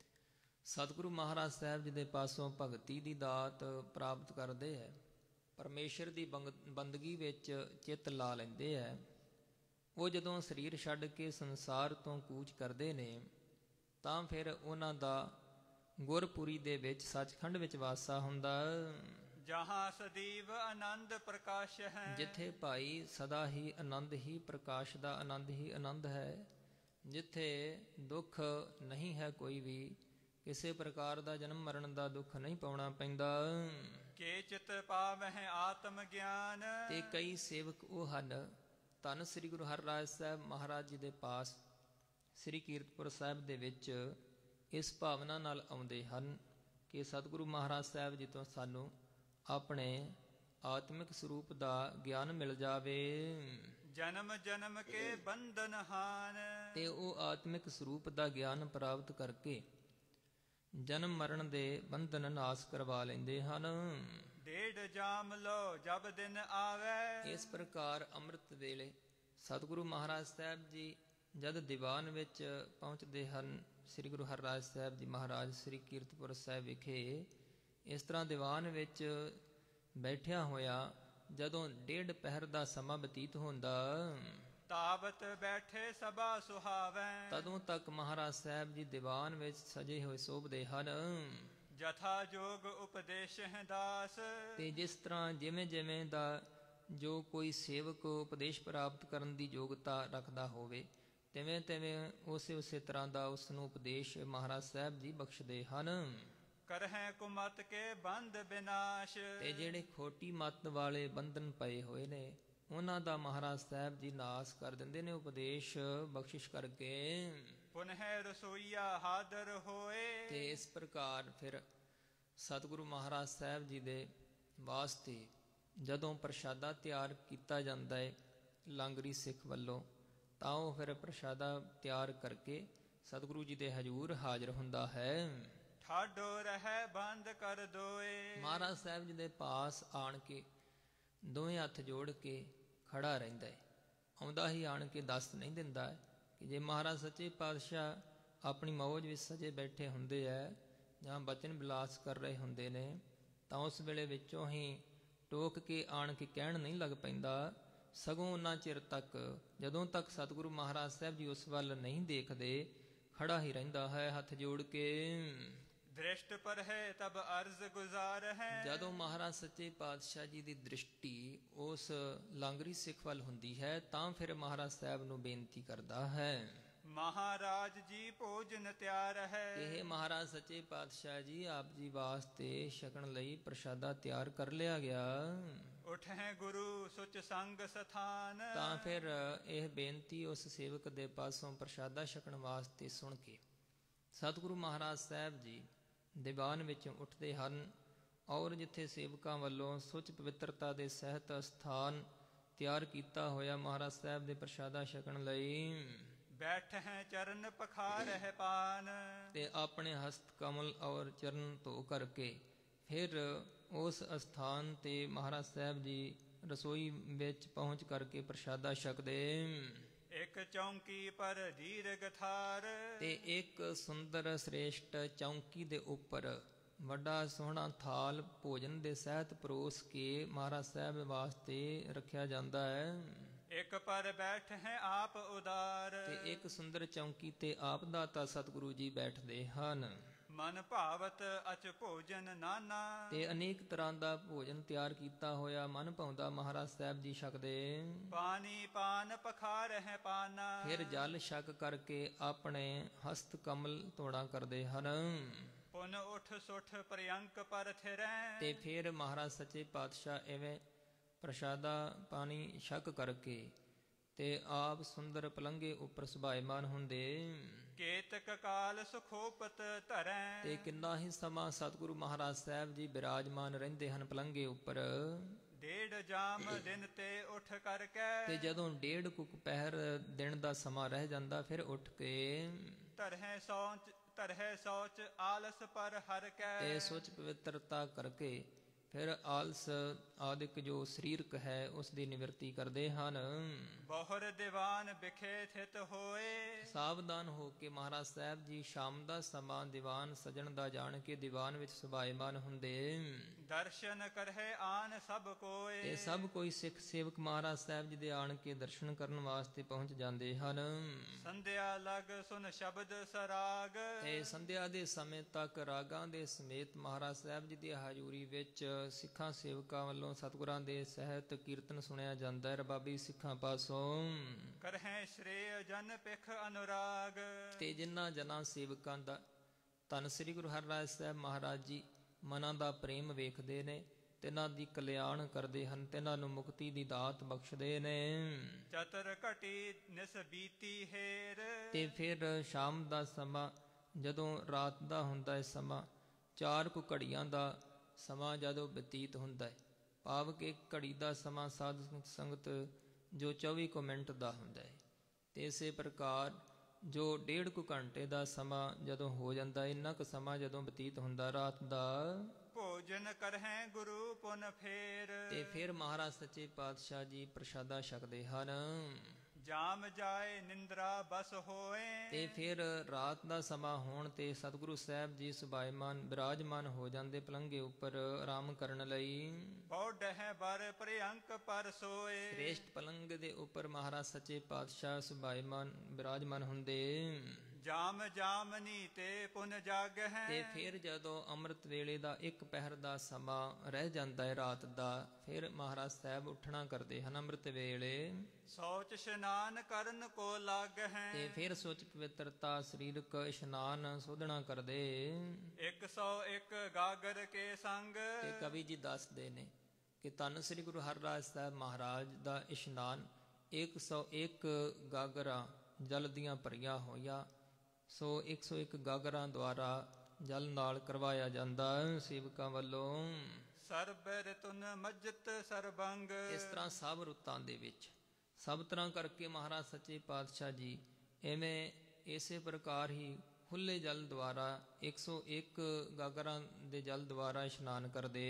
ਸਤਿਗੁਰੂ ਮਹਾਰਾਜ ਸਾਹਿਬ ਜੀ ਦੇ ਪਾਸੋਂ ਭਗਤੀ ਦੀ ਦਾਤ ਪ੍ਰਾਪਤ ਕਰਦੇ ਆ, ਪਰਮੇਸ਼ਰ ਦੀ ਬੰਦਗੀ ਵਿੱਚ ਚਿੱਤ ਲਾ ਲੈਂਦੇ ਆ, ਉਹ ਜਦੋਂ ਸਰੀਰ ਛੱਡ ਕੇ ਸੰਸਾਰ ਤੋਂ ਕੂਚ ਕਰਦੇ ਨੇ ਤਾਂ ਫਿਰ ਉਹਨਾਂ ਦਾ ਗੁਰਪੁਰੀ ਦੇ ਵਿੱਚ ਸੱਚਖੰਡ ਵਿੱਚ ਵਾਸਾ ਹੁੰਦਾ। ਜਹਾਂ ਸਦੀਵ ਆਨੰਦ ਪ੍ਰਕਾਸ਼ ਹੈ। ਜਿੱਥੇ ਭਾਈ ਸਦਾ ਹੀ ਆਨੰਦ ਹੀ ਪ੍ਰਕਾਸ਼ ਦਾ ਆਨੰਦ ਹੀ ਆਨੰਦ ਹੈ, ਜਿੱਥੇ ਦੁੱਖ ਨਹੀਂ ਹੈ, ਕੋਈ ਵੀ ਕਿਸੇ ਪ੍ਰਕਾਰ ਦਾ ਜਨਮ ਮਰਨ ਦਾ ਦੁੱਖ ਨਹੀਂ ਪਾਉਣਾ ਪੈਂਦਾ। ਕੇ ਚਿਤ ਪਾਵਹਿ ਆਤਮ ਗਿਆਨ। ਤੇ ਕਈ ਸੇਵਕ ਉਹ ਹਨ, ਧੰਨ ਸ੍ਰੀ ਗੁਰੂ ਹਰਿਰਾਜ ਸਾਹਿਬ ਮਹਾਰਾਜ ਜੀ ਦੇ ਪਾਸ ਸ੍ਰੀ ਕੀਰਤਪੁਰ ਸਾਹਿਬ ਦੇ ਵਿੱਚ ਇਸ ਭਾਵਨਾ ਨਾਲ ਆਉਂਦੇ ਹਨ ਕਿ ਸਤਿਗੁਰੂ ਮਹਾਰਾਜ ਸਾਹਿਬ ਜੀ ਤੋਂ ਸਾਨੂੰ ਆਪਣੇ ਆਤਮਿਕ ਸਰੂਪ ਦਾ ਗਿਆਨ ਮਿਲ ਜਾਵੇ। ਜਨਮ ਜਨਮ ਕੇ ਬੰਧਨ ਹਾਨ। ਤੇ ਉਹ ਆਤਮਿਕ ਸਰੂਪ ਦਾ ਗਿਆਨ ਪ੍ਰਾਪਤ ਕਰਕੇ ਜਨਮ ਮਰਨ ਦੇ ਬੰਧਨ ਨਾਸ ਕਰਵਾ ਲੈਂਦੇ ਹਨ। ਡੇਢ ਜਾਮ ਲੋ ਜਬ ਦਿਨ ਆਵੇ। ਇਸ ਪ੍ਰਕਾਰ ਅੰਮ੍ਰਿਤ ਵੇਲੇ ਸਤਿਗੁਰੂ ਮਹਾਰਾਜ ਸਾਹਿਬ ਜੀ ਜਦ ਦੀਵਾਨ ਵਿੱਚ ਪਹੁੰਚਦੇ ਹਨ, ਸ੍ਰੀ ਗੁਰੂ ਹਰਿਰਾਜ ਸਾਹਿਬ ਜੀ ਮਹਾਰਾਜ ਸ੍ਰੀ ਕੀਰਤਪੁਰ ਸਾਹਿਬ ਵਿਖੇ ਇਸ ਤਰ੍ਹਾਂ ਦੀਵਾਨ ਵਿੱਚ ਬੈਠਿਆ ਹੋਇਆ ਜਦੋਂ ਡੇਢ ਪਹਿਰ ਦਾ ਸਮਾਂ ਬਤੀਤ ਹੁੰਦਾ, ਤਾਵਤ ਬੈਠੇ ਸਭਾ ਸੁਹਾਵੈ। ਤਦੋਂ ਤੱਕ ਮਹਾਰਾਜ ਸਾਹਿਬ ਜੀ ਦੀਵਾਨ ਵਿੱਚ ਸਜੇ ਹੋਏ ਸੋਭਦੇ ਹਨ। ਜਥਾ ਜੋਗ ਉਪਦੇਸ਼ ਹੈ ਦਾਸ। ਤੇ ਜਿਸ ਤਰ੍ਹਾਂ ਜਿਵੇਂ ਜਿਵੇਂ ਦਾ ਜੋ ਕੋਈ ਸੇਵਕ ਉਪਦੇਸ਼ ਪ੍ਰਾਪਤ ਕਰਨ ਦੀ ਯੋਗਤਾ ਰੱਖਦਾ ਹੋਵੇ, ਤਿਵੇਂ ਤਿਵੇਂ ਉਸੇ ਉਸੇ ਤਰ੍ਹਾਂ ਦਾ ਉਸ ਨੂੰ ਉਪਦੇਸ਼ ਮਹਾਰਾਜ ਸਾਹਿਬ ਜੀ ਬਖਸ਼ਦੇ ਹਨ। ਕਰਹਿ ਕੁਮਤ ਕੇ ਬੰਧ ਬਿਨਾਸ਼। ਤੇ ਜਿਹੜੇ ਖੋਟੀ ਮੱਤ ਵਾਲੇ ਬੰਧਨ ਪਏ ਹੋਏ ਨੇ, ਉਹਨਾਂ ਦਾ ਮਹਾਰਾਜ ਸਾਹਿਬ ਜੀ ਨਾਸ ਕਰ ਦਿੰਦੇ ਨੇ ਉਪਦੇਸ਼ ਬਖਸ਼ਿਸ਼ ਕਰਕੇ। ਪੁਨਹਿ ਰਸੋਈਆ ਹਾਜ਼ਰ ਹੋਏ। ਤੇ ਇਸ ਪ੍ਰਕਾਰ ਫਿਰ ਸਤਿਗੁਰੂ ਮਹਾਰਾਜ ਸਾਹਿਬ ਜੀ ਦੇ ਵਾਸਤੇ ਜਦੋਂ ਪ੍ਰਸ਼ਾਦਾ ਤਿਆਰ ਕੀਤਾ ਜਾਂਦਾ ਹੈ ਲਾਂਗਰੀ ਸਿੱਖ ਵੱਲੋਂ, ਤਾਂ ਉਹ ਫਿਰ ਪ੍ਰਸ਼ਾਦਾ ਤਿਆਰ ਕਰਕੇ ਸਤਿਗੁਰੂ ਜੀ ਦੇ ਹਜ਼ੂਰ ਹਾਜ਼ਰ ਹੁੰਦਾ ਹੈ। ਠਾਡੋ ਰਹਿ ਬੰਦ ਕਰ ਦੋਏ। ਮਹਾਰਾਜ ਸਾਹਿਬ ਜੀ ਦੇ ਪਾਸ ਆਣ ਕੇ ਦੋਵੇਂ ਹੱਥ ਜੋੜ ਕੇ ਖੜਾ ਰਹਿੰਦਾ ਹੈ। ਆਉਂਦਾ ਹੀ ਆਣ ਕੇ ਦੱਸ ਨਹੀਂ ਦਿੰਦਾ ਕਿ ਜੇ ਮਹਾਰਾਜ ਸੱਚੇ ਪਾਤਸ਼ਾਹ ਆਪਣੀ ਮੌਜ ਵਿੱਚ ਸਜੇ ਬੈਠੇ ਹੁੰਦੇ ਹੈ ਜਾਂ ਬਚਨ ਵਿਲਾਸ ਕਰ ਰਹੇ ਹੁੰਦੇ ਨੇ, ਤਾਂ ਉਸ ਵੇਲੇ ਵਿੱਚੋਂ ਹੀ ਟੋਕ ਕੇ ਆਣ ਕੇ ਕਹਿਣ ਨਹੀਂ ਲੱਗ ਪੈਂਦਾ। ਸਗੋਂ ਉਹਨਾਂ ਚਿਰ ਤੱਕ ਜਦੋਂ ਤੱਕ ਸਤਿਗੁਰੂ ਮਹਾਰਾਜ ਸਾਹਿਬ ਜੀ ਉਸ ਵੱਲ ਨਹੀਂ ਦੇਖਦੇ, ਖੜਾ ਹੀ ਰਹਿੰਦਾ ਹੈ ਹੱਥ ਜੋੜ ਕੇ। ਦ੍ਰਿਸ਼ਟ ਪਰ ਹੈ ਤਬ ਅਰਜ਼ ਗੁਜ਼ਾਰ ਹੈ। ਜਦੋਂ ਮਹਾਰਾਜ ਸੱਚੇ ਪਾਤਸ਼ਾਹ ਜੀ ਦੀ ਦ੍ਰਿਸ਼ਟੀ ਉਸ ਲਾਂਗਰੀ ਸਿੱਖ ਵੱਲ ਹੁੰਦੀ ਹੈ, ਤਾਂ ਫਿਰ ਮਹਾਰਾਜ ਸਾਹਿਬ ਨੂੰ ਬੇਨਤੀ ਕਰਦਾ ਹੈ, ਮਹਾਰਾਜ ਜੀ ਭੋਜਨ ਤਿਆਰ ਹੈ। ਇਹ ਮਹਾਰਾਜ ਸੱਚੇ ਪਾਤਸ਼ਾਹ ਜੀ ਆਪ ਜੀ ਵਾਸਤੇ ਛਕਣ ਲਈ ਪ੍ਰਸ਼ਾਦਾ ਤਿਆਰ ਕਰ ਲਿਆ ਗਿਆ। ਉਠੈ ਗੁਰੂ ਸੁਚ ਸੰਗ ਸਥਾਨ। ਤਾਂ ਫਿਰ ਇਹ ਬੇਨਤੀ ਉਸ ਸੇਵਕ ਦੇ ਪਾਸੋਂ ਪ੍ਰਸ਼ਾਦਾ ਛਕਣ ਵਾਸਤੇ ਸੁਣ ਕੇ ਸਤਿਗੁਰੂ ਮਹਾਰਾਜ ਸਾਹਿਬ ਜੀ ਦੀਵਾਨ ਵਿੱਚੋਂ ਉੱਠਦੇ ਹਨ, ਔਰ ਜਿੱਥੇ ਸੇਵਕਾਂ ਵੱਲੋਂ ਸੁੱਚ ਪਵਿੱਤਰਤਾ ਦੇ ਸਹਿਤ ਸਥਾਨ ਤਿਆਰ ਕੀਤਾ ਹੋਇਆ ਮਹਾਰਾਜ ਸਾਹਿਬ ਦੇ ਪ੍ਰਸ਼ਾਦਾ ਛਕਣ ਲਈ, ਬੈਠ ਹੈ ਚਰਨ ਪਖਾਰ ਹੈ ਪਾਨ। ਤੇ ਆਪਣੇ ਹਸਤ ਕਮਲ ਔਰ ਚਰਨ ਧੋ ਕਰਕੇ ਫਿਰ ਉਸ ਅਸਥਾਨ ਤੇ ਮਹਾਰਾਜ ਸਾਹਿਬ ਜੀ ਰਸੋਈ ਵਿੱਚ ਪਹੁੰਚ ਕਰਕੇ ਪ੍ਰਸ਼ਾਦਾ ਛਕਦੇ। ਇੱਕ ਚੌਂਕੀ ਪਰ ਦੀਰਘ ਥਾਰ। ਤੇ ਇੱਕ ਸੁੰਦਰ ਸ੍ਰੇਸ਼ਟ ਚੌਂਕੀ ਦੇ ਉੱਪਰ ਵੱਡਾ ਸੋਹਣਾ ਥਾਲ ਭੋਜਨ ਦੇ ਸਹਿਤ ਪਰੋਸ ਕੇ ਮਹਾਰਾਜ ਸਾਹਿਬ ਵਾਸਤੇ ਰੱਖਿਆ ਜਾਂਦਾ ਹੈ। ਇੱਕ ਪਰ ਬੈਠ ਹੈ ਆਪ ਉਦਾਰ। ਤੇ ਇੱਕ ਸੁੰਦਰ ਚੌਂਕੀ ਤੇ ਆਪ ਦਾਤਾ ਸਤਿਗੁਰੂ ਜੀ ਬੈਠਦੇ ਹਨ। ਮਨ ਭਾਵਤ ਅਚ ਭੋਜਨ ਨਾਨਾ। ਤੇ ਅਨੇਕ ਤਰ੍ਹਾਂ ਦਾ ਭੋਜਨ ਤਿਆਰ ਕੀਤਾ ਹੋਇਆ ਮਨ ਭਾਉਂਦਾ ਮਹਾਰਾਜ ਸਾਹਿਬ ਜੀ ਛਕਦੇ। ਪਾਣੀ ਪਾਨ ਪਖਾਰ ਹੈ ਪਾਨਾ। ਫਿਰ ਜਲ ਛਕ ਕਰਕੇ ਆਪਣੇ ਹਸਤ ਕਮਲ ਧੋਣਾ ਕਰਦੇ ਹਨ। ਪੁਨ ਉਠ ਸੁਠ ਪ੍ਰਿਯੰਕ ਪਰ ਥਿਰੈ। ਤੇ ਫਿਰ ਮਹਾਰਾਜ ਸੱਚੇ ਪਾਤਸ਼ਾਹ ਐਵੇਂ ਪ੍ਰਸ਼ਾਦਾ ਪਾਣੀ ਛਕ ਕਰਕੇ ਤੇ ਆਪ ਸੁੰਦਰ ਪਲੰਘੇ ਉੱਪਰ ਸੁਭਾਇਮਾਨ ਹੁੰਦੇ। ਕੇਤਕ ਕਾਲ ਸੁਖੋਪਤ ਧਰੈ। ਤੇ ਕਿੰਨਾ ਹੀ ਸਮਾਂ ਸਤਿਗੁਰੂ ਮਹਾਰਾਜ ਸਾਹਿਬ ਜੀ ਬਿਰਾਜਮਾਨ ਰਹਿੰਦੇ ਹਨ ਪਲੰਘੇ ਉੱਪਰ। ਡੇਢ ਜਾਮ ਦਿਨ ਤੇ ਉੱਠ ਕਰਕੇ। ਤੇ ਜਦੋਂ ਡੇਢ ਕੁ ਪਹਿਰ ਦਿਨ ਦਾ ਸਮਾਂ ਰਹਿ ਜਾਂਦਾ, ਫਿਰ ਉੱਠ ਕੇ ਧਰਹਿ ਸੌਚ ਧਰਹਿ ਸੌਚ ਆਲਸ ਪਰ ਹਰ ਕੈ। ਤੇ ਸੁਚ ਪਵਿੱਤਰਤਾ ਕਰਕੇ ਫਿਰ ਆਲਸ ਆਦਿਕ ਜੋ ਸਰੀਰਕ ਹੈ ਉਸ ਦੀ ਨਿਵਰਤੀ ਕਰਦੇ ਹਨ। ਬਹੁਰ ਦੀਵਾਨ ਬਿਖੇ ਥਿਤ ਹੋਏ। ਸਾਵਧਾਨ ਹੋ ਕੇ ਮਹਾਰਾਜ ਸਾਹਿਬ ਜੀ ਸ਼ਾਮ ਦਾ ਸਮਾਂ ਦੀਵਾਨ ਸਜਣ ਦਾ ਜਾਣ ਕੇ ਦੀਵਾਨ ਵਿੱਚ ਸੁਭਾਏਮਾਨ ਹੁੰਦੇ। ਦਰਸ਼ਨ ਕਰਹਿ ਆਨ ਸਭ ਕੋਏ। ਤੇ ਸਭ ਕੋਈ ਸਿੱਖ ਸੇਵਕ ਮਹਾਰਾਜ ਸਾਹਿਬ ਜੀ ਦੇ ਆਣ ਕੇ ਦਰਸ਼ਨ ਕਰਨ ਵਾਸਤੇ ਪਹੁੰਚ ਜਾਂਦੇ ਹਨ। ਸੰਧਿਆ ਲਗ ਸੁਨ ਸ਼ਬਦ ਸਰਾਗ। ਤੇ ਸੰਧਿਆ ਦੇ ਸਮੇਂ ਤੱਕ ਰਾਗਾਂ ਦੇ ਸਮੇਤ ਮਹਾਰਾਜ ਸਾਹਿਬ ਜੀ ਦੀ ਹਾਜ਼ੂਰੀ ਵਿੱਚ ਸਿੱਖਾਂ ਸੇਵਕਾਂ ਵੱਲੋਂ ਸਤਿਗੁਰਾਂ ਦੇ ਸਹਿਤ ਕੀਰਤਨ ਸੁਣਿਆ ਜਾਂਦਾ ਹੈ। ਰਬਾਬੀ ਸਿੱਖਾਂ ਪਾਸੋਂ ਕਰਹਿ ਸ਼੍ਰੇਯ ਜਨ ਪਿਖ ਅਨੁਰਾਗ। ਤੇ ਜਿਨ੍ਹਾਂ ਜਨਾਂ ਸੇਵਕਾਂ ਦਾ ਧੰਨ ਸ੍ਰੀ ਗੁਰੂ ਹਰਿਰਾਜ ਸਾਹਿਬ ਮਹਾਰਾਜ ਜੀ ਮਨਾਂ ਦਾ ਪ੍ਰੇਮ ਵੇਖਦੇ ਨੇ, ਤਿਨਾਂ ਦੀ ਕਲਿਆਣ ਕਰਦੇ ਹਨ, ਤਿਨਾਂ ਨੂੰ ਮੁਕਤੀ ਦੀ ਦਾਤ ਬਖਸ਼ਦੇ ਨੇ। ਚਤਰ ਘਟੀ ਨਿਸ ਬੀਤੀ ਹੇਰ। ਤੇ ਫਿਰ ਸ਼ਾਮ ਦਾ ਸਮਾਂ ਜਦੋਂ ਰਾਤ ਦਾ ਹੁੰਦਾ ਹੈ ਸਮਾਂ, ਚਾਰ ਕੁ ਘੜੀਆਂ ਦਾ ਸਮਾਂ ਜਦੋਂ ਬਤੀਤ ਹੁੰਦਾ ਹੈ, ਭਾਵ ਕਿ ਘੜੀ ਦਾ ਸਮਾਂ ਸਾਧ ਸੰਗਤ ਜੋ ਚੌਵੀ ਕੁ ਮਿੰਟ ਦਾ ਹੁੰਦਾ ਹੈ, ਤੇ ਇਸੇ ਪ੍ਰਕਾਰ ਜੋ ਡੇਢ ਕੁ ਘੰਟੇ ਦਾ ਸਮਾਂ ਜਦੋਂ ਹੋ ਜਾਂਦਾ, ਇੰਨਾ ਕੁ ਸਮਾਂ ਜਦੋਂ ਬਤੀਤ ਹੁੰਦਾ ਰਾਤ ਦਾ, ਭੋਜਨ ਕਰਹਿ ਗੁਰੂ ਪੁਨ ਫੇਰ। ਤੇ ਫਿਰ ਮਹਾਰਾਜ ਸੱਚੇ ਪਾਤਸ਼ਾਹ ਜੀ ਪ੍ਰਸ਼ਾਦਾ ਛਕਦੇ ਹਨ। ਜਾਮ ਜਾਏ ਨਿੰਦਰਾ ਬਸ ਹੋਏ। ਤੇ ਫਿਰ ਰਾਤ ਦਾ ਸਮਾਂ ਹੋਣ ਤੇ ਸਤਿਗੁਰੂ ਸਾਹਿਬ ਜੀ ਸੁਭਾਏਮਾਨ ਬਿਰਾਜਮਾਨ ਹੋ ਜਾਂਦੇ ਪਲੰਘੇ ਉੱਪਰ ਆਰਾਮ ਕਰਨ ਲਈ। ਬੌਢਹਿ ਬਰ ਪ੍ਰਿਅੰਕ ਪਰ ਸੋਏ। ਸ੍ਰੇਸ਼ਟ ਪਲੰਘ ਦੇ ਉੱਪਰ ਮਹਾਰਾਜ ਸੱਚੇ ਪਾਤਸ਼ਾਹ ਸੁਭਾਏਮਾਨ ਬਿਰਾਜਮਾਨ ਹੁੰਦੇ। ਜਾਮ ਜਾਮਨੀ ਤੇ ਪੁਨ ਜਾਗ ਹੈ। ਤੇ ਫਿਰ ਜਦੋਂ ਅੰਮ੍ਰਿਤ ਵੇਲੇ ਦਾ ਇੱਕ ਪਹਿਰ ਦਾ ਸਮਾਂ ਰਹਿ ਜਾਂਦਾ ਹੈ ਰਾਤ ਦਾ, ਫਿਰ ਮਹਾਰਾਜ ਸਾਹਿਬ ਉੱਠਣਾ ਕਰਦੇ ਹਨ ਅੰਮ੍ਰਿਤ ਵੇਲੇ। ਸੋਚ ਇਸ਼ਨਾਨ ਕਰਨ ਕੋ ਲੱਗ ਹੈ। ਤੇ ਫਿਰ ਸੋਚ ਪਵਿੱਤਰਤਾ ਸਰੀਰਕ ਇਸ਼ਨਾਨ ਸੋਧਣਾ ਕਰਦੇ। ਇੱਕ ਸੌ ਇੱਕ ਗਾਗਰ ਕੇ ਸੰਗ। ਤੇ ਕਵੀ ਜੀ ਦੱਸਦੇ ਨੇ ਕਿ ਧੰਨ ਸ੍ਰੀ ਗੁਰੂ ਹਰਿਰਾਜ ਸਾਹਿਬ ਮਹਾਰਾਜ ਦਾ ਇਸ਼ਨਾਨ ਇੱਕ ਸੌ ਇੱਕ ਗਾਗਰਾਂ ਜਲ ਦੀਆਂ ਭਰੀਆਂ ਹੋਈਆਂ, ਸੋ ਇੱਕ ਸੌ ਇੱਕ ਗਾਗਰਾਂ ਦੁਆਰਾ ਜਲ ਨਾਲ ਕਰਵਾਇਆ ਜਾਂਦਾ ਸੇਵਕਾਂ ਵੱਲੋਂ। ਸਰਬ ਰਤੁਨ ਮਜਤ ਸਰਬੰਗ। ਇਸ ਤਰ੍ਹਾਂ ਸਭ ਰੁੱਤਾਂ ਦੇ ਵਿੱਚ ਸਭ ਤਰ੍ਹਾਂ ਕਰਕੇ ਮਹਾਰਾਜ ਸੱਚੇ ਪਾਤਸ਼ਾਹ ਜੀ ਐਵੇਂ ਇਸੇ ਪ੍ਰਕਾਰ ਹੀ ਖੁੱਲੇ ਜਲ ਦੁਆਰਾ ਇੱਕ ਸੌ ਇੱਕ ਗਾਗਰਾਂ ਦੇ ਜਲ ਦੁਆਰਾ ਇਸ਼ਨਾਨ ਕਰਦੇ।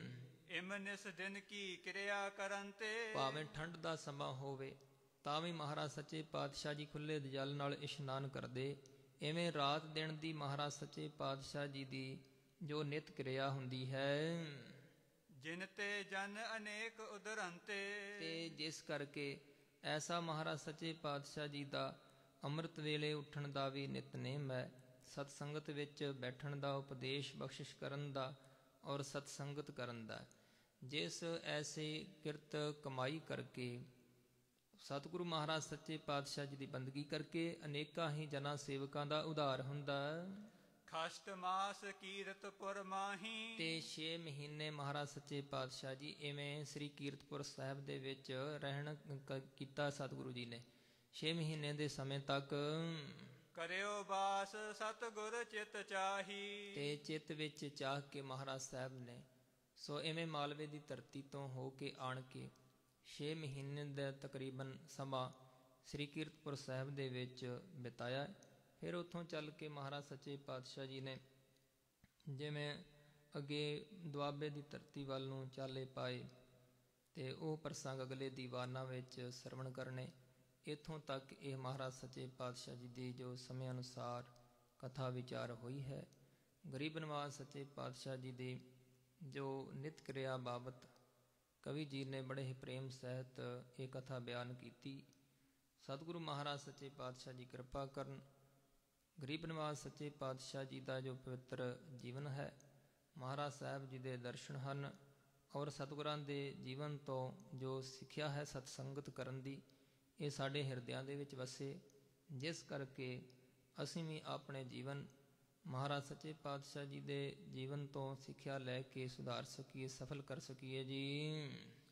ਇਮਨਿਸ ਦਿਨ ਕੀ ਕਿਰਿਆ ਕਰਨ ਤੇ। ਭਾਵੇਂ ਠੰਡ ਦਾ ਸਮਾਂ ਹੋਵੇ ਤਾਂ ਵੀ ਮਹਾਰਾਜ ਸੱਚੇ ਪਾਤਸ਼ਾਹ ਜੀ ਖੁੱਲੇ ਜਲ ਨਾਲ ਇਸ਼ਨਾਨ ਕਰਦੇ। ਇਵੇਂ ਰਾਤ ਦਿਨ ਦੀ ਮਹਾਰਾਜ ਸੱਚੇ ਪਾਤਸ਼ਾਹ ਜੀ ਦੀ ਜੋ ਨਿਤ ਕਿਰਿਆ ਹੁੰਦੀ ਹੈ। ਜਿਨ ਤੇ ਜਨ ਅਨੇਕ ਉਦਰੰਤੇ। ਤੇ ਜਿਸ ਕਰਕੇ ਐਸਾ ਮਹਾਰਾਜ ਸੱਚੇ ਪਾਤਸ਼ਾਹ ਜੀ ਦਾ ਅੰਮ੍ਰਿਤ ਵੇਲੇ ਉੱਠਣ ਦਾ ਵੀ ਨਿਤਨੇਮ ਹੈ, ਸਤ ਸੰਗਤ ਵਿੱਚ ਬੈਠਣ ਦਾ, ਉਪਦੇਸ਼ ਬਖਸ਼ਿਸ਼ ਕਰਨ ਦਾ ਔਰ ਸਤ ਸੰਗਤ ਕਰਨ ਦਾ। ਜਿਸ ਐਸੀ ਕਿਰਤ ਕਮਾਈ ਕਰਕੇ ਸਤਿਗੁਰੂ ਮਹਾਰਾਜ ਸੱਚੇ ਪਾਤਸ਼ਾਹ ਜੀ ਦੀ ਬੰਦਗੀ ਕਰਕੇ ਅਨੇਕਾਂ ਹੀ ਜਨਾਂ ਸੇਵਕਾਂ ਦਾ ਉਧਾਰ ਹੁੰਦਾ। ਖਸ਼ਟ ਮਾਸ ਕੀਰਤਪੁਰ ਮਾਹੀ। ਤੇ ਛੇ ਮਹੀਨੇ ਮਹਾਰਾਜ ਸੱਚੇ ਪਾਤਸ਼ਾਹ ਜੀ ਇਵੇਂ ਸ੍ਰੀ ਕੀਰਤਪੁਰ ਸਾਹਿਬ ਦੇ ਵਿੱਚ ਰਹਿਣ ਕੀਤਾ ਸਤਿਗੁਰੂ ਜੀ ਨੇ। ਛੇ ਮਹੀਨੇ ਦੇ ਸਮੇਂ ਤੱਕ ਕਰਿਓ ਬਾਸ ਸਤਿਗੁਰ ਚਿਤ ਚਾਹੀ। ਤੇ ਚਿੱਤ ਵਿੱਚ ਚਾਹ ਕੇ ਮਹਾਰਾਜ ਸਾਹਿਬ ਨੇ ਸੋ ਇਵੇਂ ਮਾਲਵੇ ਦੀ ਧਰਤੀ ਤੋਂ ਹੋ ਕੇ ਆਣ ਕੇ ਛੇ ਮਹੀਨੇ ਦਾ ਤਕਰੀਬਨ ਸਮਾਂ ਸ੍ਰੀ ਕੀਰਤਪੁਰ ਸਾਹਿਬ ਦੇ ਵਿੱਚ ਬਿਤਾਇਆ। ਫਿਰ ਉੱਥੋਂ ਚੱਲ ਕੇ ਮਹਾਰਾਜ ਸੱਚੇ ਪਾਤਸ਼ਾਹ ਜੀ ਨੇ ਜਿਵੇਂ ਅੱਗੇ ਦੁਆਬੇ ਦੀ ਧਰਤੀ ਵੱਲ ਨੂੰ ਚਾਲੇ ਪਾਏ ਤੇ ਉਹ ਪ੍ਰਸੰਗ ਅਗਲੇ ਦੀਵਾਨਾਂ ਵਿੱਚ ਸਰਵਣ ਕਰਨੇ। ਇੱਥੋਂ ਤੱਕ ਇਹ ਮਹਾਰਾਜ ਸੱਚੇ ਪਾਤਸ਼ਾਹ ਜੀ ਦੀ ਜੋ ਸਮੇਂ ਅਨੁਸਾਰ ਕਥਾ ਵਿਚਾਰ ਹੋਈ ਹੈ। ਗਰੀਬ ਨਿਵਾਜ ਸੱਚੇ ਪਾਤਸ਼ਾਹ ਜੀ ਦੀ ਜੋ ਨਿਤ ਕਿਰਿਆ ਬਾਬਤ ਕਵੀ ਜੀ ਨੇ ਬੜੇ ਹੀ ਪ੍ਰੇਮ ਸਹਿਤ ਇਹ ਕਥਾ ਬਿਆਨ ਕੀਤੀ। ਸਤਿਗੁਰੂ ਮਹਾਰਾਜ ਸੱਚੇ ਪਾਤਸ਼ਾਹ ਜੀ ਕਿਰਪਾ ਕਰਨ। ਗਰੀਬ ਨਿਵਾਜ ਸੱਚੇ ਪਾਤਸ਼ਾਹ ਜੀ ਦਾ ਜੋ ਪਵਿੱਤਰ ਜੀਵਨ ਹੈ, ਮਹਾਰਾਜ ਸਾਹਿਬ ਜੀ ਦੇ ਦਰਸ਼ਨ ਹਨ ਔਰ ਸਤਿਗੁਰਾਂ ਦੇ ਜੀਵਨ ਤੋਂ ਜੋ ਸਿੱਖਿਆ ਹੈ ਸਤ ਸੰਗਤ ਕਰਨ ਦੀ, ਇਹ ਸਾਡੇ ਹਿਰਦਿਆਂ ਦੇ ਵਿੱਚ ਵਸੇ, ਜਿਸ ਕਰਕੇ ਅਸੀਂ ਵੀ ਆਪਣੇ ਜੀਵਨ ਮਹਾਰਾਜ ਸੱਚੇ ਪਾਤਸ਼ਾਹ ਜੀ ਦੇ ਜੀਵਨ ਤੋਂ ਸਿੱਖਿਆ ਲੈ ਕੇ ਸੁਧਾਰ ਸਕੀਏ, ਸਫਲ ਕਰ ਸਕੀਏ ਜੀ।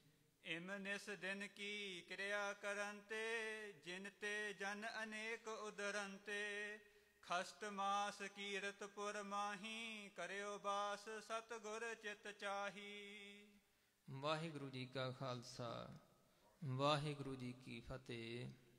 ਇਮਨਿਸ ਦਿਨ ਕੀ ਕਿਰਿਆ ਕਰਨ ਤੇ ਜਿਨ ਤੇ ਜਨ ਅਨੇਕ ਉਦਰੰਤੇ। ਖਸ਼ਟ ਮਾਸ ਕੀਰਤਪੁਰ ਮਾਹੀ ਕਰਿਓ ਬਾਸ ਸਤਿਗੁਰ ਚਿਤ ਚਾਹੀ। ਵਾਹਿਗੁਰੂ ਜੀ ਕਾ ਖਾਲਸਾ, ਵਾਹਿਗੁਰੂ ਜੀ ਕੀ ਫਤਿਹ।